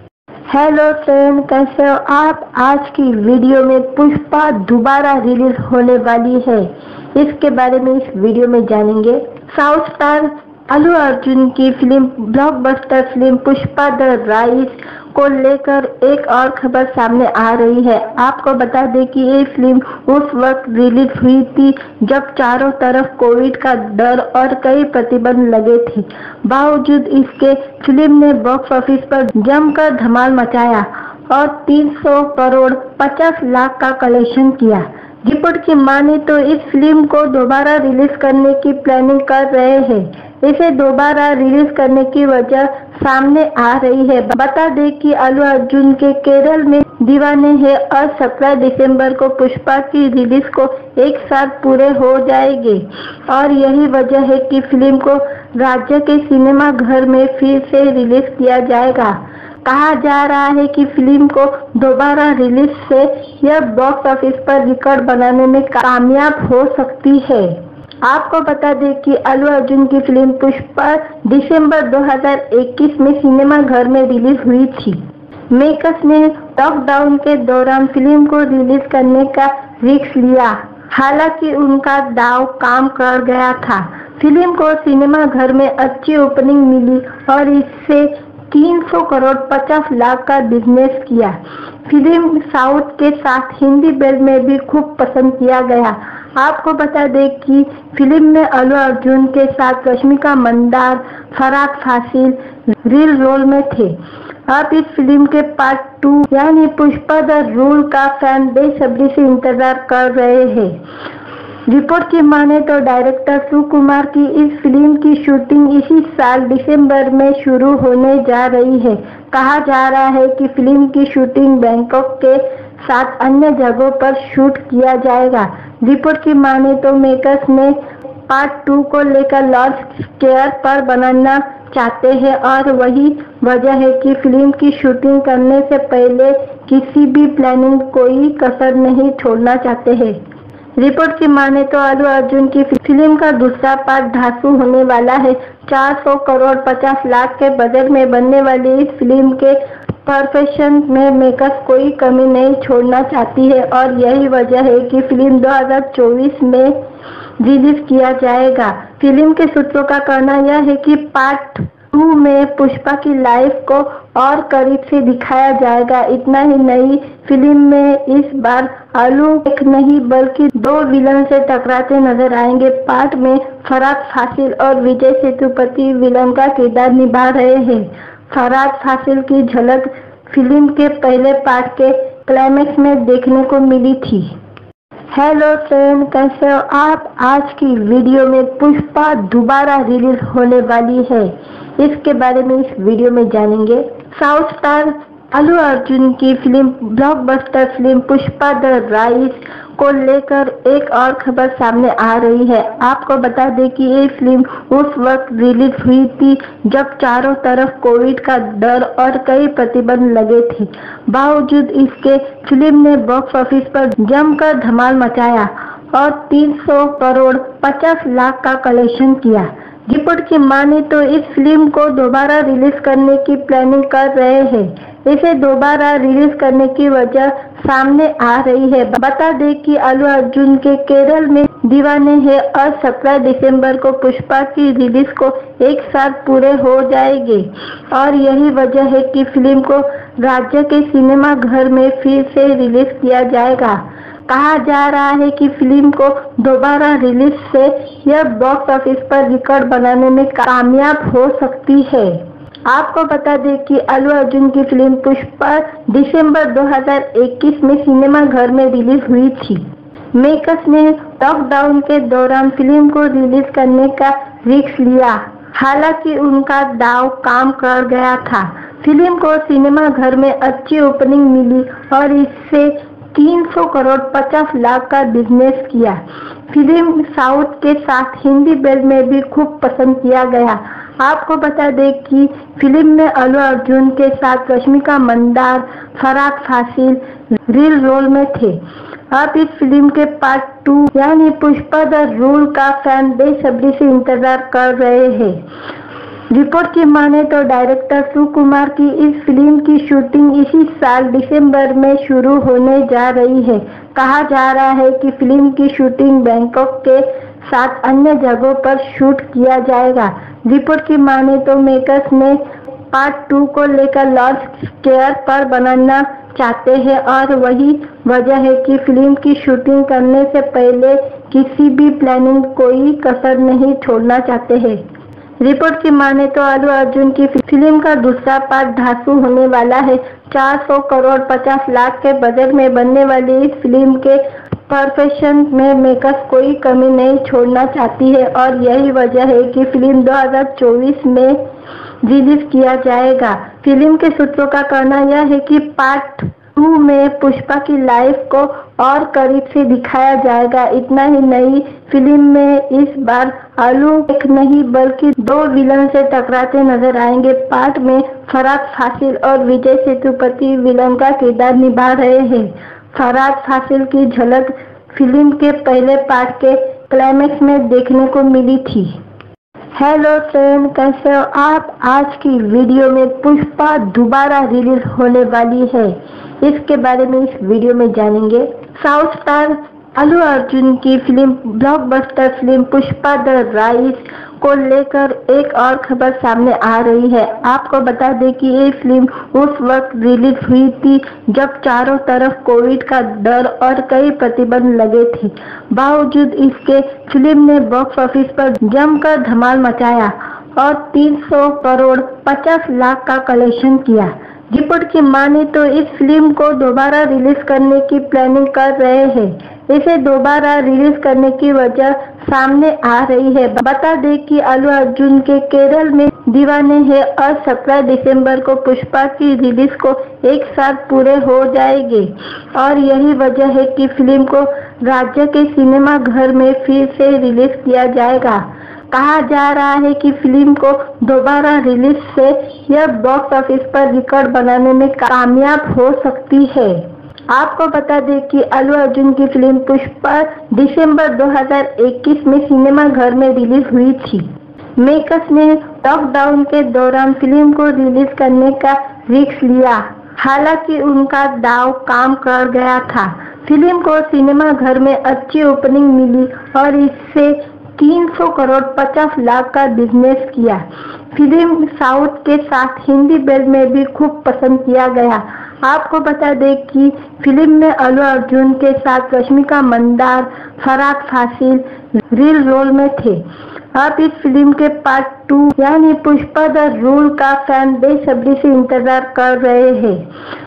हेलो फ्रेंड, कैसे हो आप? आज की वीडियो में पुष्पा दोबारा रिलीज होने वाली है। इसके बारे में इस वीडियो में जानेंगे। साउथ स्टार अल्लू अर्जुन की film blockbuster film Pushpa the rise को लेकर एक और खबर सामने आ रही है। आपको बता दें कि ये फिल्म उस वक्त रिलीज हुई थी जब चारों तरफ कोविड का डर और कई प्रतिबंध लगे थे। बावजूद इसके फिल्म ने बॉक्स ऑफिस पर जमकर धमाल मचाया और 300 करोड़ 50 लाख का कलेक्शन किया। रिपोर्ट की माने तो इस फिल्म को दोबारा रिलीज करने की प्लानिंग कर रहे हैं। इसे दोबारा रिलीज करने की वजह सामने आ रही है। बता दें कि अल्लू अर्जुन के केरल में दीवाने हैं और 17 दिसंबर को पुष्पा की रिलीज को एक साल पूरे हो जाएंगे और यही वजह है कि फिल्म को राज्य के सिनेमा घर में फिर से रिलीज किया जाएगा। कहा जा रहा है कि फिल्म को दोबारा रिलीज से यह बॉक्स ऑफिस पर रिकॉर्ड बनाने में कामयाब हो सकती है। आपको बता दें कि अल्लू अर्जुन की फिल्म पुष्पा दिसंबर 2021 में सिनेमा घर में रिलीज हुई थी। मेकर्स ने लॉकडाउन के दौरान फिल्म को रिलीज करने का रिस्क लिया, हालांकि उनका दांव काम कर गया था। फिल्म को सिनेमा घर में अच्छी ओपनिंग मिली और इससे 300 करोड़ 50 लाख का बिजनेस किया। फिल्म साउथ के साथ हिंदी बेल्ट में भी खूब पसंद किया गया। आपको बता दें कि फिल्म में अल्लू अर्जुन के साथ रश्मिका मंदाना, फरहाद फासिल रील रोल में थे। अब इस फिल्म के पार्ट 2 यानी पुष्पा द रूल का फैन बेसब्री से इंतजार कर रहे हैं। रिपोर्ट की माने तो डायरेक्टर सुकुमार की इस फिल्म की शूटिंग इसी साल दिसंबर में शुरू होने जा रही है। कहा जा रहा है कि फिल्म की शूटिंग बैंकॉक के साथ अन्य जगहों पर शूट किया जाएगा। रिपोर्ट की माने तो मेकर्स ने पार्ट 2 को लेकर लॉन्च स्क्वायर पर बनाना चाहते हैं और वही वजह है कि फिल्म की शूटिंग करने से पहले किसी भी प्लानिंग कोई कसर नहीं छोड़ना चाहते हैं। रिपोर्ट की माने तो अल्लू अर्जुन की फिल्म का दूसरा पार्ट धांसू होने वाला है। 400 करोड़ 50 लाख के बजट में बनने वाली इस फिल्म के परफेक्शन में मेकर्स कोई कमी नहीं छोड़ना चाहती है और यही वजह है कि फिल्म 2024 में रिलीज किया जाएगा। फिल्म के सूत्रों का कहना यह है कि पार्ट 2 में पुष्पा की लाइफ को और करीब से दिखाया जाएगा। इतना ही नहीं, फिल्म में इस बार आलू एक नहीं बल्कि 2 विलन से टकराते नजर आएंगे। पार्ट में फरहाद फासिल और विजय सेतुपति विलन का किरदार निभा रहे हैं। फरहाद फासिल की झलक फिल्म के पहले पार्ट के क्लाइमेक्स में देखने को मिली थी। हेलो फ्रेंड, कैसे हो आप? आज की वीडियो में पुष्पा दोबारा रिलीज होने वाली है। इसके बारे में इस वीडियो में जानेंगे। साउथ स्टार अल्लू अर्जुन की film blockbuster film Pushpa the rise को लेकर एक और खबर सामने आ रही है। आपको बता दें कि ये फिल्म उस वक्त रिलीज हुई थी जब चारों तरफ कोविड का डर और कई प्रतिबंध लगे थे। बावजूद इसके फिल्म ने बॉक्स ऑफिस पर जमकर धमाल मचाया और 300 करोड़ 50 लाख का कलेक्शन किया। रिपोर्ट की माने तो इस फिल्म को दोबारा रिलीज करने की प्लानिंग कर रहे हैं। इसे दोबारा रिलीज करने की वजह सामने आ रही है। बता दें कि अल्लू अर्जुन के केरल में दीवाने हैं और 17 दिसंबर को पुष्पा की रिलीज को एक साल पूरे हो जाएंगे और यही वजह है कि फिल्म को राज्य के सिनेमा घर में फिर से रिलीज किया जाएगा। कहा जा रहा है कि फिल्म को दोबारा रिलीज से यह बॉक्स ऑफिस पर रिकॉर्ड बनाने में कामयाब हो सकती है। आपको बता दें कि अल्लू अर्जुन की फिल्म पुष्पा दिसंबर 2021 में सिनेमा घर में रिलीज हुई थी। मेकर्स ने लॉकडाउन के दौरान फिल्म को रिलीज करने का रिस्क लिया, हालांकि उनका दांव काम कर गया था। फिल्म को सिनेमा घर में अच्छी ओपनिंग मिली और इससे 300 करोड़ 50 लाख का बिजनेस किया। फिल्म साउथ के साथ हिंदी बेल्ट में भी खूब पसंद किया गया। आपको बता दें कि फिल्म में अल्लू अर्जुन के साथ रश्मिका मंदार, फरहाद फासिल रील रोल में थे। अब इस फिल्म के पार्ट 2 यानी पुष्पा द रूल का फैन बेसब्री से इंतजार कर रहे हैं। रिपोर्ट की माने तो डायरेक्टर सुकुमार की इस फिल्म की शूटिंग इसी साल दिसंबर में शुरू होने जा रही है। कहा जा रहा है कि फिल्म की शूटिंग बैंकॉक के साथ अन्य जगहों पर शूट किया जाएगा। रिपोर्ट की माने तो मेकर्स ने पार्ट 2 को लेकर लॉन्च स्क्वायर पर बनाना चाहते हैं और वही वजह है कि फिल्म की शूटिंग करने से पहले किसी भी प्लानिंग कोई कसर नहीं छोड़ना चाहते हैं। रिपोर्ट की माने तो अल्लू अर्जुन की फिल्म का दूसरा पार्ट धांसू होने वाला है। 400 करोड़ 50 लाख के बजट में बनने वाली इस फिल्म के परफेक्शन में मेकर्स कोई कमी नहीं छोड़ना चाहती है और यही वजह है कि फिल्म 2024 में रिलीज किया जाएगा। फिल्म के सूत्रों का कहना यह है कि पार्ट 2 में पुष्पा की लाइफ को और करीब से दिखाया जाएगा। इतना ही नहीं, फिल्म में इस बार अल्लू एक नहीं बल्कि 2 विलन से टकराते नजर आएंगे। पार्ट में फरहाद फासिल और विजय सेतुपति विलन का किरदार निभा रहे हैं। फरहाद फासिल की झलक फिल्म के पहले पार्ट के क्लाइमेक्स में देखने को मिली थी। हेलो फ्रेंड, कैसे हो आप? आज की वीडियो में पुष्पा दोबारा रिलीज होने वाली है। इसके बारे में इस वीडियो में जानेंगे। साउथ स्टार अल्लू अर्जुन की film blockbuster film Pushpa the rise को लेकर एक और खबर सामने आ रही है। आपको बता दें कि ये फिल्म उस वक्त रिलीज हुई थी जब चारों तरफ कोविड का डर और कई प्रतिबंध लगे थे। बावजूद इसके फिल्म ने बॉक्स ऑफिस पर जमकर धमाल मचाया और 300 करोड़ 50 लाख का कलेक्शन किया। रिपोर्ट की माने तो इस फिल्म को दोबारा रिलीज करने की प्लानिंग कर रहे हैं। इसे दोबारा रिलीज करने की वजह सामने आ रही है। बता दें कि अल्लू अर्जुन के केरल में दीवाने हैं और 17 दिसंबर को पुष्पा की रिलीज को एक साथ पूरे हो जाएंगे और यही वजह है कि फिल्म को राज्य के सिनेमा घर में फिर से रिलीज किया जाएगा। कहा जा रहा है कि फिल्म को दोबारा रिलीज से यह बॉक्स ऑफिस पर रिकॉर्ड बनाने में कामयाब हो सकती है। आपको बता दें कि अल्लू अर्जुन की फिल्म पुष्पा दिसंबर 2021 में सिनेमा घर में रिलीज हुई थी। मेकर्स ने लॉकडाउन के दौरान फिल्म को रिलीज करने का रिस्क लिया, हालांकि उनका दांव काम कर गया था। फिल्म को सिनेमा घर में अच्छी ओपनिंग मिली और इससे 300 करोड़ 50 लाख का बिजनेस किया। फिल्म साउथ के साथ हिंदी बेल्ट में भी खूब पसंद किया गया। आपको बता दें कि फिल्म में अल्लू अर्जुन के साथ रश्मिका मंदार, फरहाद फासिल रील रोल में थे। अब इस फिल्म के पार्ट 2 यानी पुष्पा द रूल का फैन बेसब्री से इंतजार कर रहे हैं।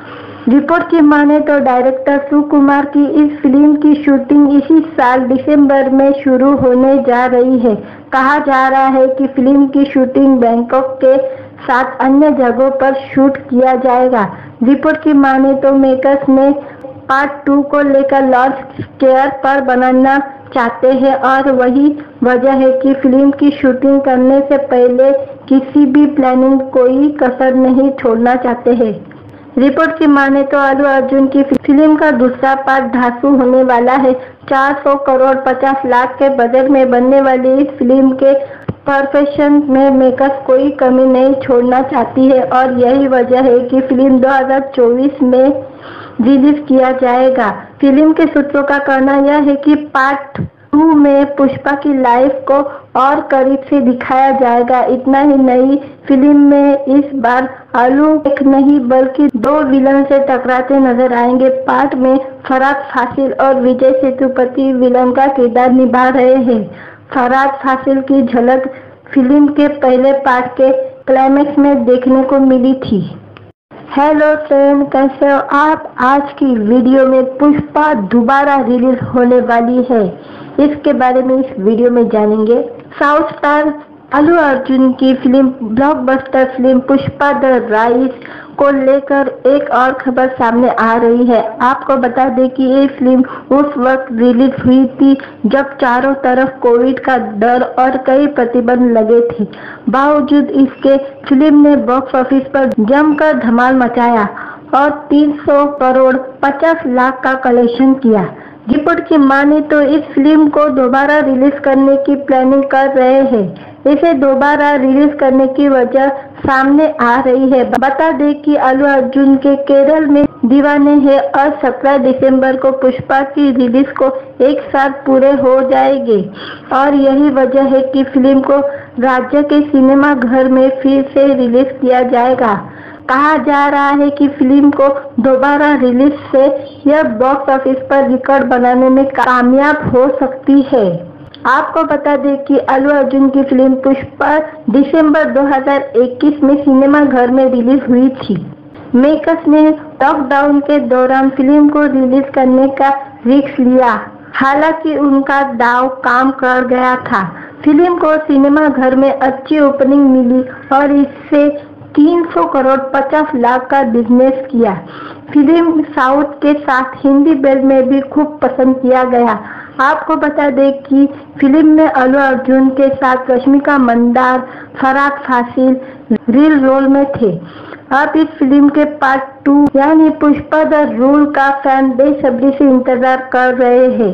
रिपोर्ट की माने तो डायरेक्टर सुकुमार की इस फिल्म की शूटिंग इसी साल दिसंबर में शुरू होने जा रही है। कहा जा रहा है कि फिल्म की शूटिंग बैंकॉक के साथ अन्य जगहों पर शूट किया जाएगा। रिपोर्ट की माने तो मेकर्स ने पार्ट 2 को लेकर लॉन्च स्क्वायर पर बनाना चाहते हैं और वही वजह है कि फिल्म की शूटिंग करने से पहले किसी भी प्लानिंग कोई कसर नहीं छोड़ना चाहते हैं। रिपोर्ट की माने तो अल्लू अर्जुन की फिल्म का दूसरा पार्ट धांसू होने वाला है। 400 करोड़ 50 लाख के बजट में बनने वाली इस फिल्म के परफेक्शन में मेकर्स कोई कमी नहीं छोड़ना चाहती है और यही वजह है कि फिल्म 2024 में रिलीज किया जाएगा। फिल्म के सूत्रों का कहना यह है कि पार्ट 2 में पुष्पा की लाइफ को और करीब से दिखाया जाएगा। इतना ही नहीं, फिल्म में इस बार अल्लू एक नहीं बल्कि 2 विलन से टकराते नजर आएंगे। पार्ट में फरहाद फासिल और विजय सेतुपति विलन का किरदार निभा रहे हैं। फरहाद फासिल की झलक फिल्म के पहले पार्ट के क्लाइमेक्स में देखने को मिली थी। हेलो फ्रेंड, कैसे हो आप? आज की वीडियो में पुष्पा दोबारा रिलीज होने वाली है। इसके बारे में इस वीडियो में जानेंगे। साउथ स्टार अल्लू अर्जुन की film blockbuster film Pushpa the rise को लेकर एक और खबर सामने आ रही है। आपको बता दें कि ये फिल्म उस वक्त रिलीज हुई थी जब चारों तरफ कोविड का डर और कई प्रतिबंध लगे थे। बावजूद इसके फिल्म ने बॉक्स ऑफिस पर जमकर धमाल मचाया और 300 करोड़ 50 लाख का कलेक्शन किया। रिपोर्ट की माने तो इस फिल्म को दोबारा रिलीज करने की प्लानिंग कर रहे हैं। इसे दोबारा रिलीज करने की वजह सामने आ रही है। बता दें कि अल्लू अर्जुन के केरल में दीवाने हैं और 17 दिसंबर को पुष्पा की रिलीज को एक साल पूरे हो जाएंगे और यही वजह है कि फिल्म को राज्य के सिनेमा घर में फिर से रिलीज किया जाएगा। कहा जा रहा है कि फिल्म को दोबारा रिलीज से यह बॉक्स ऑफिस पर रिकॉर्ड बनाने में कामयाब हो सकती है। आपको बता दें कि अल्लू अर्जुन की फिल्म पुष्पा दिसंबर 2021 में सिनेमा घर में रिलीज हुई थी। मेकर्स ने लॉकडाउन के दौरान फिल्म को रिलीज करने का रिस्क लिया, हालांकि उनका दांव काम कर गया था। फिल्म को सिनेमा घर में अच्छी ओपनिंग मिली और इससे 300 करोड़ 50 लाख का बिजनेस किया। फिल्म साउथ के साथ हिंदी बेल्ट में भी खूब पसंद किया गया। आपको बता दें कि फिल्म में अल्लू अर्जुन के साथ रश्मिका मंदाना, फरहाद फासिल रील रोल में थे। अब इस फिल्म के पार्ट 2 यानी पुष्पा द रूल का फैन बेसब्री से इंतजार कर रहे हैं।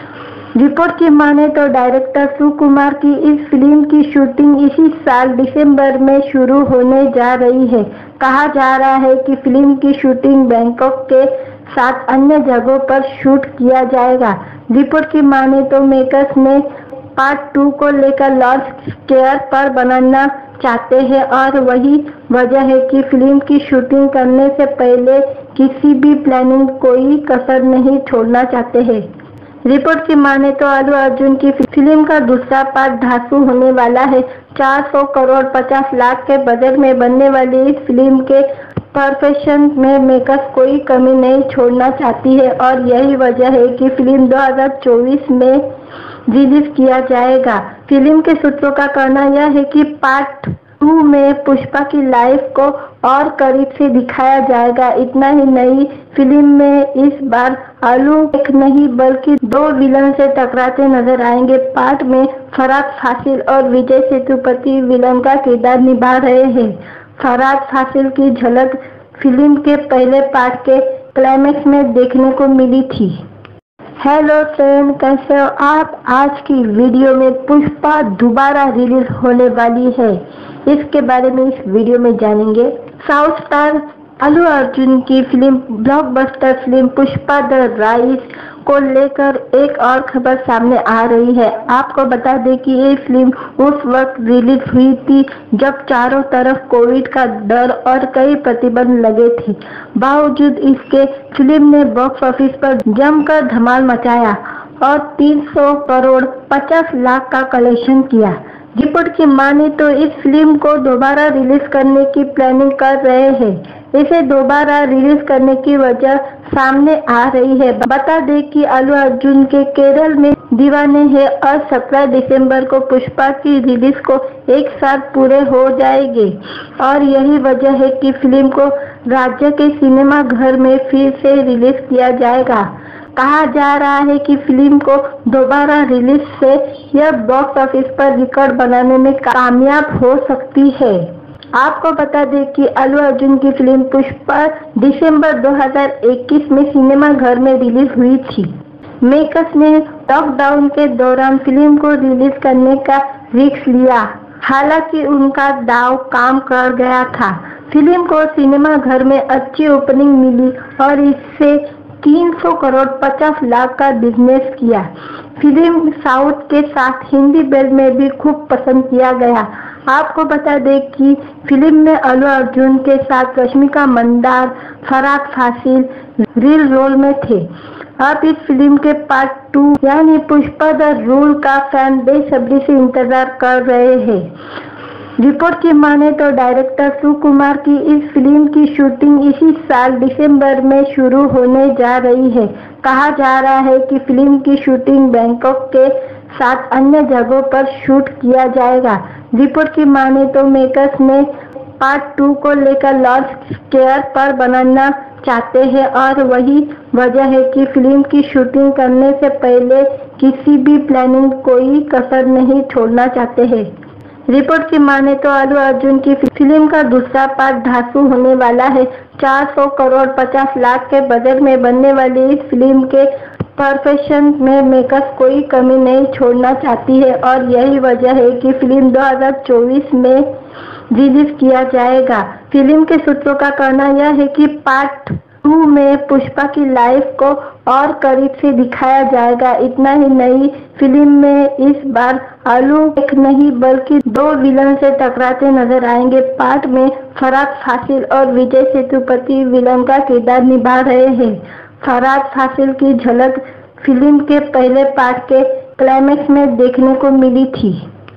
रिपोर्ट की माने तो डायरेक्टर सुकुमार की इस फिल्म की शूटिंग इसी साल दिसंबर में शुरू होने जा रही है। कहा जा रहा है कि फिल्म की शूटिंग बैंकॉक के साथ अन्य जगहों पर शूट किया जाएगा। रिपोर्ट की माने तो मेकर्स ने पार्ट 2 को लेकर लार्ज स्केल पर बनाना चाहते हैं और वही वजह है कि फिल्म की शूटिंग करने से पहले किसी भी प्लानिंग कोई कसर नहीं छोड़ना चाहते हैं। रिपोर्ट की माने तो अल्लू अर्जुन की फिल्म का दूसरा पार्ट धांसू होने वाला है। 400 करोड़ 50 लाख के बजट में बनने वाली इस फिल्म के परफेक्शन में मेकर्स कोई कमी नहीं छोड़ना चाहती है और यही वजह है कि फिल्म 2024 में रिलीज किया जाएगा। फिल्म के सूत्रों का कहना यह है कि पार्ट 2 में पुष्पा की लाइफ को और करीब से दिखाया जाएगा। इतना ही नहीं, फिल्म में इस बार अल्लू एक नहीं बल्कि 2 विलन से टकराते नजर आएंगे। पार्ट में फरहाद फासिल और विजय सेतुपति विलन का किरदार निभा रहे हैं। फरहाद फासिल की झलक फिल्म के पहले पार्ट के क्लाइमेक्स में देखने को मिली थी। हेलो फ्रेंड, कैसे हो आप? आज की वीडियो में पुष्पा दोबारा रिलीज होने वाली है, इसके बारे में इस वीडियो में जानेंगे। साउथ स्टार अल्लू अर्जुन की film blockbuster film Pushpa the rise को लेकर एक और खबर सामने आ रही है। आपको बता दें कि ये फिल्म उस वक्त रिलीज हुई थी जब चारों तरफ कोविड का डर और कई प्रतिबंध लगे थे। बावजूद इसके फिल्म ने बॉक्स ऑफिस पर जमकर धमाल मचाया और 300 करोड़ 50 लाख का कलेक्शन किया। रिपोर्ट की माने तो इस फिल्म को दोबारा रिलीज करने की प्लानिंग कर रहे हैं। इसे दोबारा रिलीज करने की वजह सामने आ रही है। बता दें कि अल्लू अर्जुन के केरल में दीवाने हैं और 17 दिसंबर को पुष्पा की रिलीज को एक साल पूरे हो जाएंगे और यही वजह है कि फिल्म को राज्य के सिनेमा घर में फिर से रिलीज किया जाएगा। कहा जा रहा है कि फिल्म को दोबारा रिलीज से यह बॉक्स ऑफिस पर रिकॉर्ड बनाने में कामयाब हो सकती है। आपको बता दें कि अल्लू अर्जुन की फिल्म पुष्पा दिसंबर 2021 में सिनेमा घर में रिलीज हुई थी। मेकर्स ने लॉकडाउन के दौरान फिल्म को रिलीज करने का रिस्क लिया, हालांकि उनका दांव काम कर गया था। फिल्म को सिनेमा घर में अच्छी ओपनिंग मिली और इससे 300 करोड़ 50 लाख का बिजनेस किया। फिल्म साउथ के साथ हिंदी बेल्ट में भी खूब पसंद किया गया। आपको बता दें कि फिल्म में अल्लू अर्जुन के साथ रश्मिका मंदाना, फरहाद फासिल रील रोल में थे। अब इस फिल्म के पार्ट 2 यानी पुष्पा द रूल का फैन बेसब्री से इंतजार कर रहे हैं। रिपोर्ट की माने तो डायरेक्टर सुकुमार की इस फिल्म की शूटिंग इसी साल दिसंबर में शुरू होने जा रही है। कहा जा रहा है कि फिल्म की शूटिंग बैंकॉक के साथ अन्य जगहों पर शूट किया जाएगा। रिपोर्ट की माने तो मेकर्स ने पार्ट 2 को लेकर लॉन्च स्केयर पर बनाना चाहते हैं और वही वजह है कि फिल्म की शूटिंग करने से पहले किसी भी प्लानिंग कोई कसर नहीं छोड़ना चाहते हैं। रिपोर्ट की माने तो अल्लू अर्जुन की फिल्म का दूसरा पार्ट धांसू होने वाला है। 400 करोड़ 50 लाख के बजट में बनने वाली इस फिल्म के परफेक्शन में मेकर्स कोई कमी नहीं छोड़ना चाहती है और यही वजह है कि फिल्म 2024 में रिलीज किया जाएगा। फिल्म के सूत्रों का कहना यह है कि पार्ट 2 में पुष्पा की लाइफ को और करीब से दिखाया जाएगा। इतना ही नहीं, फिल्म में इस बार अल्लू एक नहीं बल्कि 2 विलन से टकराते नजर आएंगे। पार्ट में फरहाद फासिल और विजय सेतुपति विलन का किरदार निभा रहे हैं। फरहाद फासिल की झलक फिल्म के पहले पार्ट के क्लाइमेक्स में देखने को मिली थी।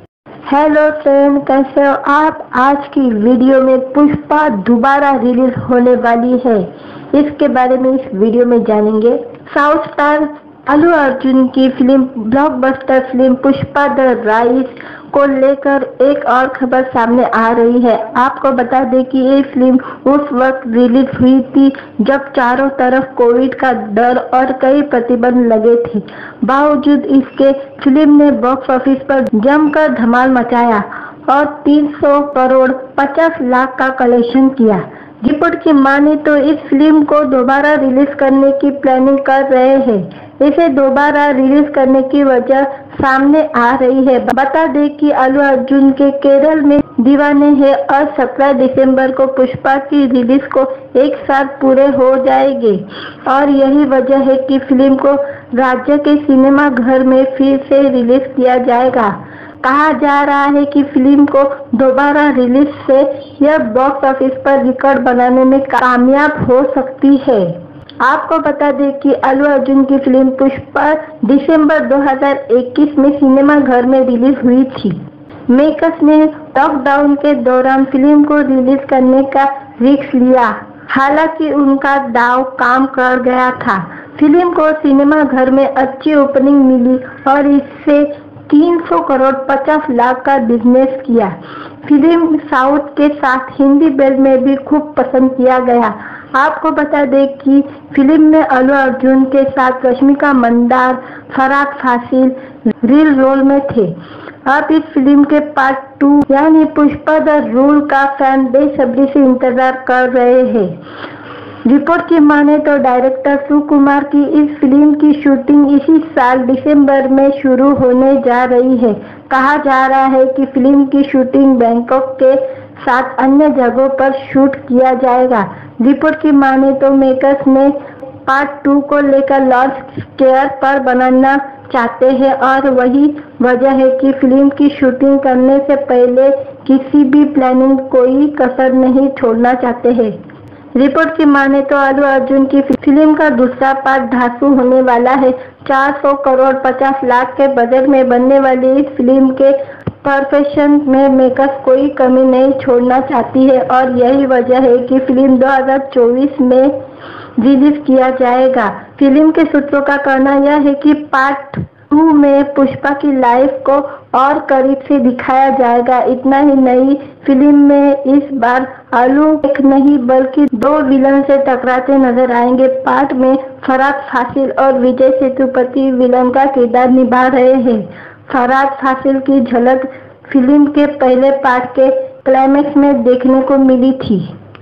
हेलो फ्रेंड, कैसे हो आप? आज की वीडियो में पुष्पा दोबारा रिलीज होने वाली है, इसके बारे में इस वीडियो में जानेंगे। साउथ स्टार अल्लू अर्जुन की film blockbuster film Pushpa the rise को लेकर एक और खबर सामने आ रही है। आपको बता दें कि ये फिल्म उस वक्त रिलीज हुई थी जब चारों तरफ कोविड का डर और कई प्रतिबंध लगे थे। बावजूद इसके फिल्म ने बॉक्स ऑफिस पर जमकर धमाल मचाया और 300 करोड़ 50 लाख का कलेक्शन किया। रिपोर्ट की माने तो इस फिल्म को दोबारा रिलीज करने की प्लानिंग कर रहे हैं। इसे दोबारा रिलीज करने की वजह सामने आ रही है। बता दें कि अल्लू अर्जुन के केरल में दीवाने हैं और 17 दिसंबर को पुष्पा की रिलीज को एक साथ पूरे हो जाएंगे और यही वजह है कि फिल्म को राज्य के सिनेमा घर में फिर से रिलीज किया जाएगा। कहा जा रहा है कि फिल्म को दोबारा रिलीज से यह बॉक्स ऑफिस पर रिकॉर्ड बनाने में कामयाब हो सकती है। आपको बता दें कि अल्लू अर्जुन की फिल्म पुष्पा दिसंबर 2021 में सिनेमा घर में रिलीज हुई थी। मेकर्स ने लॉकडाउन के दौरान फिल्म को रिलीज करने का रिस्क लिया, हालांकि उनका दांव काम कर गया था। फिल्म को सिनेमा घर में अच्छी ओपनिंग मिली और इससे 300 करोड़ 50 लाख का बिजनेस किया। फिल्म साउथ के साथ हिंदी बेल्ट में भी खूब पसंद किया गया। आपको बता दें कि फिल्म में अल्लू अर्जुन के साथ रश्मिका मंदाना, फरहाद फासिल रील रोल में थे। अब इस फिल्म के पार्ट 2 यानी पुष्पा द रूल का फैन बेसब्री से इंतजार कर रहे हैं। रिपोर्ट की माने तो डायरेक्टर सुकुमार की इस फिल्म की शूटिंग इसी साल दिसंबर में शुरू होने जा रही है। कहा जा रहा है कि फिल्म की शूटिंग बैंकॉक के साथ अन्य जगहों पर शूट किया जाएगा। रिपोर्ट की माने तो मेकर्स ने पार्ट 2 को लेकर लॉन्च स्केयर पर बनाना चाहते हैं और वही वजह है कि फिल्म की शूटिंग करने से पहले किसी भी प्लानिंग कोई कसर नहीं छोड़ना चाहते हैं। रिपोर्ट की माने तो अल्लू अर्जुन की फिल्म का दूसरा पार्ट धांसू होने वाला है। 400 करोड़ 50 लाख के बजट में बनने वाली इस फिल्म के परफेक्शन में मेकर्स कोई कमी नहीं छोड़ना चाहती है और यही वजह है कि फिल्म 2024 में रिलीज किया जाएगा। फिल्म के सूत्रों का कहना यह है कि पार्ट 2 में पुष्पा की लाइफ को और करीब से दिखाया जाएगा। इतना ही नहीं, फिल्म में इस बार अल्लू एक नहीं बल्कि 2 विलन से टकराते नजर आएंगे। पार्ट में फरहाद फासिल और विजय सेतुपति विलन का किरदार निभा रहे हैं। फरहाद फासिल की झलक फिल्म के पहले पार्ट के क्लाइमेक्स में देखने को मिली थी।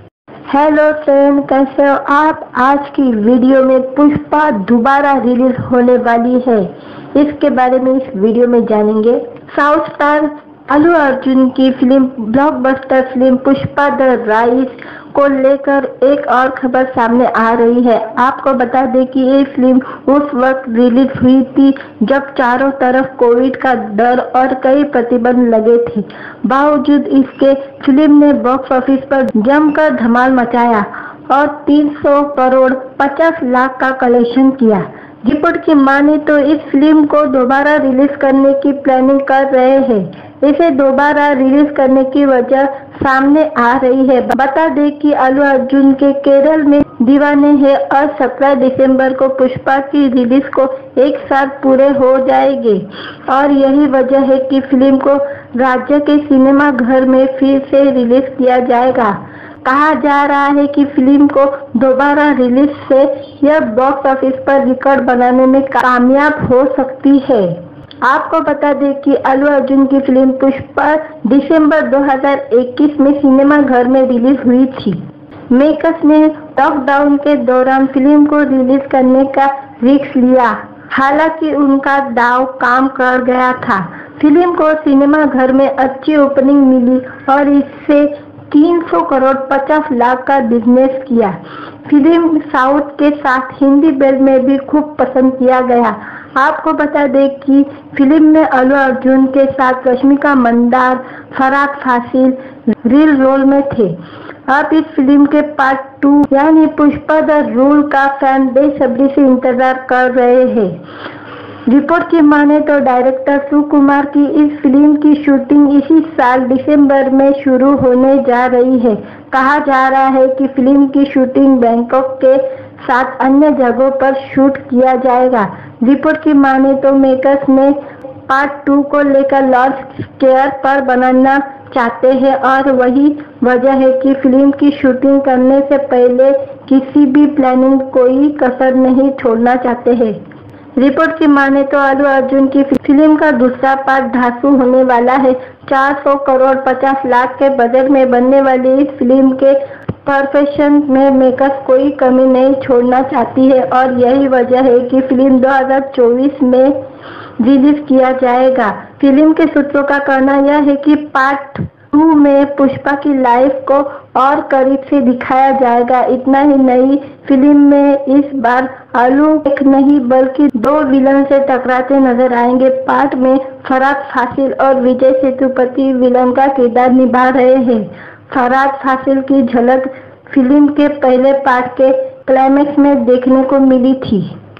हेलो फ्रेंड, कैसे हो आप? आज की वीडियो में पुष्पा दोबारा रिलीज होने वाली है, इसके बारे में इस वीडियो में जानेंगे। साउथ स्टार अल्लू अर्जुन की film blockbuster film Pushpa the rise को लेकर एक और खबर सामने आ रही है। आपको बता दें कि ये फिल्म उस वक्त रिलीज हुई थी जब चारों तरफ कोविड का डर और कई प्रतिबंध लगे थे। बावजूद इसके फिल्म ने बॉक्स ऑफिस पर जमकर धमाल मचाया और 300 करोड़ 50 लाख का कलेक्शन किया। रिपोर्ट की माने तो इस फिल्म को दोबारा रिलीज करने की प्लानिंग कर रहे हैं। इसे दोबारा रिलीज करने की वजह सामने आ रही है। बता दें कि अल्लू अर्जुन के केरल में दीवाने हैं और 17 दिसंबर को पुष्पा की रिलीज को एक साथ पूरे हो जाएंगे और यही वजह है कि फिल्म को राज्य के सिनेमा घर में फिर से रिलीज किया जाएगा। कहा जा रहा है कि फिल्म को दोबारा रिलीज से यह बॉक्स ऑफिस पर रिकॉर्ड बनाने में कामयाब हो सकती है। आपको बता दें कि अल्लू अर्जुन की फिल्म पुष्पा दिसंबर 2021 में सिनेमा घर में रिलीज हुई थी। मेकर्स ने लॉकडाउन के दौरान फिल्म को रिलीज करने का रिस्क लिया, हालांकि उनका दांव काम कर गया था। फिल्म को सिनेमा घर में अच्छी ओपनिंग मिली और इससे 300 करोड़ 50 लाख का बिजनेस किया। फिल्म साउथ के साथ हिंदी बेल्ट में भी खूब पसंद किया गया। आपको बता दें कि फिल्म में अल्लू अर्जुन के साथ रश्मिका मंदाना, फरहाद फासिल लीड रोल में थे। अब इस फिल्म के पार्ट 2 यानी पुष्पा द रूल का फैन बेसब्री से इंतजार कर रहे हैं। रिपोर्ट की माने तो डायरेक्टर सुकुमार की इस फिल्म की शूटिंग इसी साल दिसंबर में शुरू होने जा रही है। कहा जा रहा है कि फिल्म की शूटिंग बैंकॉक के साथ अन्य जगहों पर शूट किया जाएगा। रिपोर्ट की माने तो मेकर्स ने पार्ट 2 को लेकर लार्ज स्केल पर बनाना चाहते हैं और वही वजह है कि फिल्म की शूटिंग करने से पहले किसी भी प्लानिंग कोई कसर नहीं छोड़ना चाहते हैं। रिपोर्ट की माने तो अल्लू अर्जुन की फिल्म का दूसरा पार्ट धांसू होने वाला है। 400 करोड़ 50 लाख के बजट में बनने वाली इस फिल्म के परफेक्शन में मेकर्स कोई कमी नहीं छोड़ना चाहती है और यही वजह है कि फिल्म 2024 में रिलीज किया जाएगा। फिल्म के सूत्रों का कहना यह है कि पार्ट 2 में पुष्पा की लाइफ को और करीब से दिखाया जाएगा। इतना ही नहीं, फिल्म में इस बार अल्लू एक नहीं बल्कि 2 विलन से टकराते नजर आएंगे। पार्ट में फरहाद फासिल और विजय सेतुपति विलन का किरदार निभा रहे हैं। फरहाद फासिल की झलक फिल्म के पहले पार्ट के क्लाइमेक्स में देखने को मिली थी।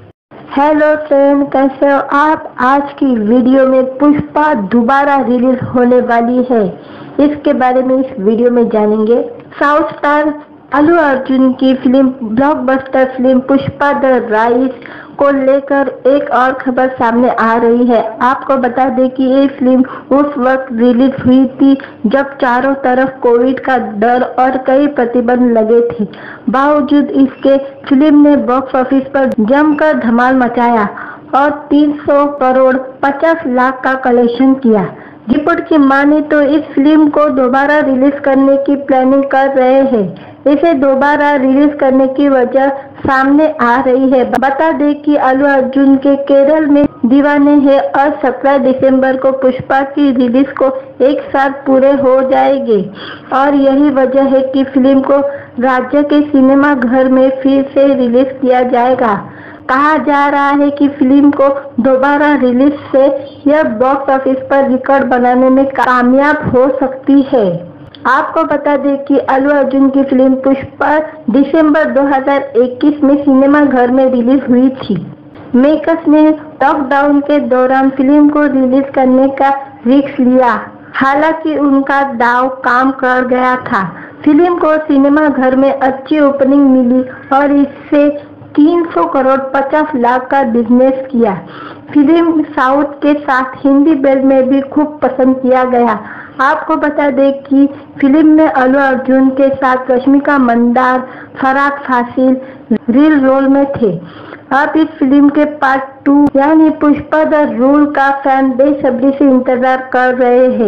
हेलो फ्रेंड, कैसे हो आप? आज की वीडियो में पुष्पा दोबारा रिलीज होने वाली है, इसके बारे में इस वीडियो में जानेंगे। साउथ स्टार अल्लू अर्जुन की film blockbuster film Pushpa the rise को लेकर एक और खबर सामने आ रही है। आपको बता दें कि ये फिल्म उस वक्त रिलीज हुई थी जब चारों तरफ कोविड का डर और कई प्रतिबंध लगे थे। बावजूद इसके फिल्म ने बॉक्स ऑफिस पर जमकर धमाल मचाया और 300 करोड़ 50 लाख का कलेक्शन किया। रिपोर्ट की माने तो इस फिल्म को दोबारा रिलीज करने की प्लानिंग कर रहे हैं। इसे दोबारा रिलीज करने की वजह सामने आ रही है। बता दें कि अल्लू अर्जुन के केरल में दीवाने हैं और 17 दिसंबर को पुष्पा की रिलीज को एक साल पूरे हो जाएंगे और यही वजह है कि फिल्म को राज्य के सिनेमा घर में फिर से रिलीज किया जाएगा। कहा जा रहा है कि फिल्म को दोबारा रिलीज से यह बॉक्स ऑफिस पर रिकॉर्ड बनाने में कामयाब हो सकती है। आपको बता दें कि अल्लू अर्जुन की फिल्म पुष्पा दिसंबर 2021 में सिनेमा घर में रिलीज हुई थी। मेकर्स ने लॉकडाउन के दौरान फिल्म को रिलीज करने का रिस्क लिया, हालांकि उनका दांव काम कर गया था। फिल्म को सिनेमा घर में अच्छी ओपनिंग मिली और इससे 300 करोड़ 50 लाख का बिजनेस किया। फिल्म साउथ के साथ हिंदी बेल्ट में भी खूब पसंद किया गया। आपको बता दें कि फिल्म में अल्लू अर्जुन के साथ रश्मिका मंदाना, फरहाद फासिल लीड रोल में थे। अब इस फिल्म के पार्ट 2 यानी पुष्पा द रूल का फैन बेसब्री से इंतजार कर रहे हैं।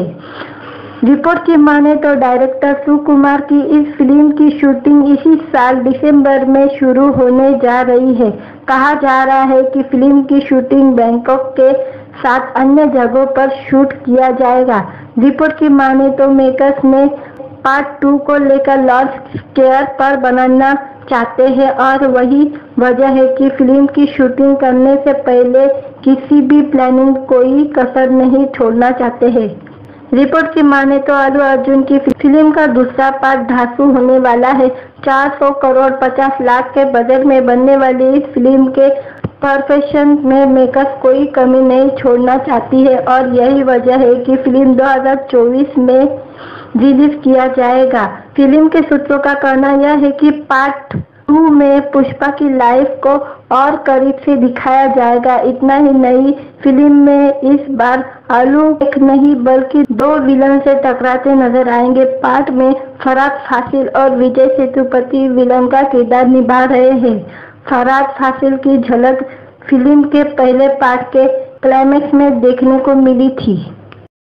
रिपोर्ट की माने तो डायरेक्टर सुकुमार की इस फिल्म की शूटिंग इसी साल दिसंबर में शुरू होने जा रही है। कहा जा रहा है कि फिल्म की शूटिंग बैंकॉक के साथ अन्य जगहों पर शूट किया जाएगा। रिपोर्ट की माने तो मेकर्स ने पार्ट 2 को लेकर लार्ज स्केल पर बनाना चाहते हैं और वही वजह है कि फिल्म की शूटिंग करने से पहले किसी भी प्लानिंग कोई कसर नहीं छोड़ना चाहते हैं। रिपोर्ट की माने तो अल्लू अर्जुन की फिल्म का दूसरा पार्ट धांसू होने वाला है। 400 करोड़ 50 लाख के बजट में बनने वाली इस फिल्म के परफेक्शन में मेकर्स कोई कमी नहीं छोड़ना चाहती है और यही वजह है कि फिल्म 2024 में रिलीज किया जाएगा। फिल्म के सूत्रों का कहना यह है कि पार्ट 2 में पुष्पा की लाइफ को और करीब से दिखाया जाएगा। इतना ही नहीं, फिल्म में इस बार आलू एक नहीं बल्कि 2 विलन से टकराते नजर आएंगे। पार्ट में फरहाद फासिल और विजय सेतुपति विलन का किरदार निभा रहे हैं। फरहाद फासिल की झलक फिल्म के पहले पार्ट के क्लाइमेक्स में देखने को मिली थी।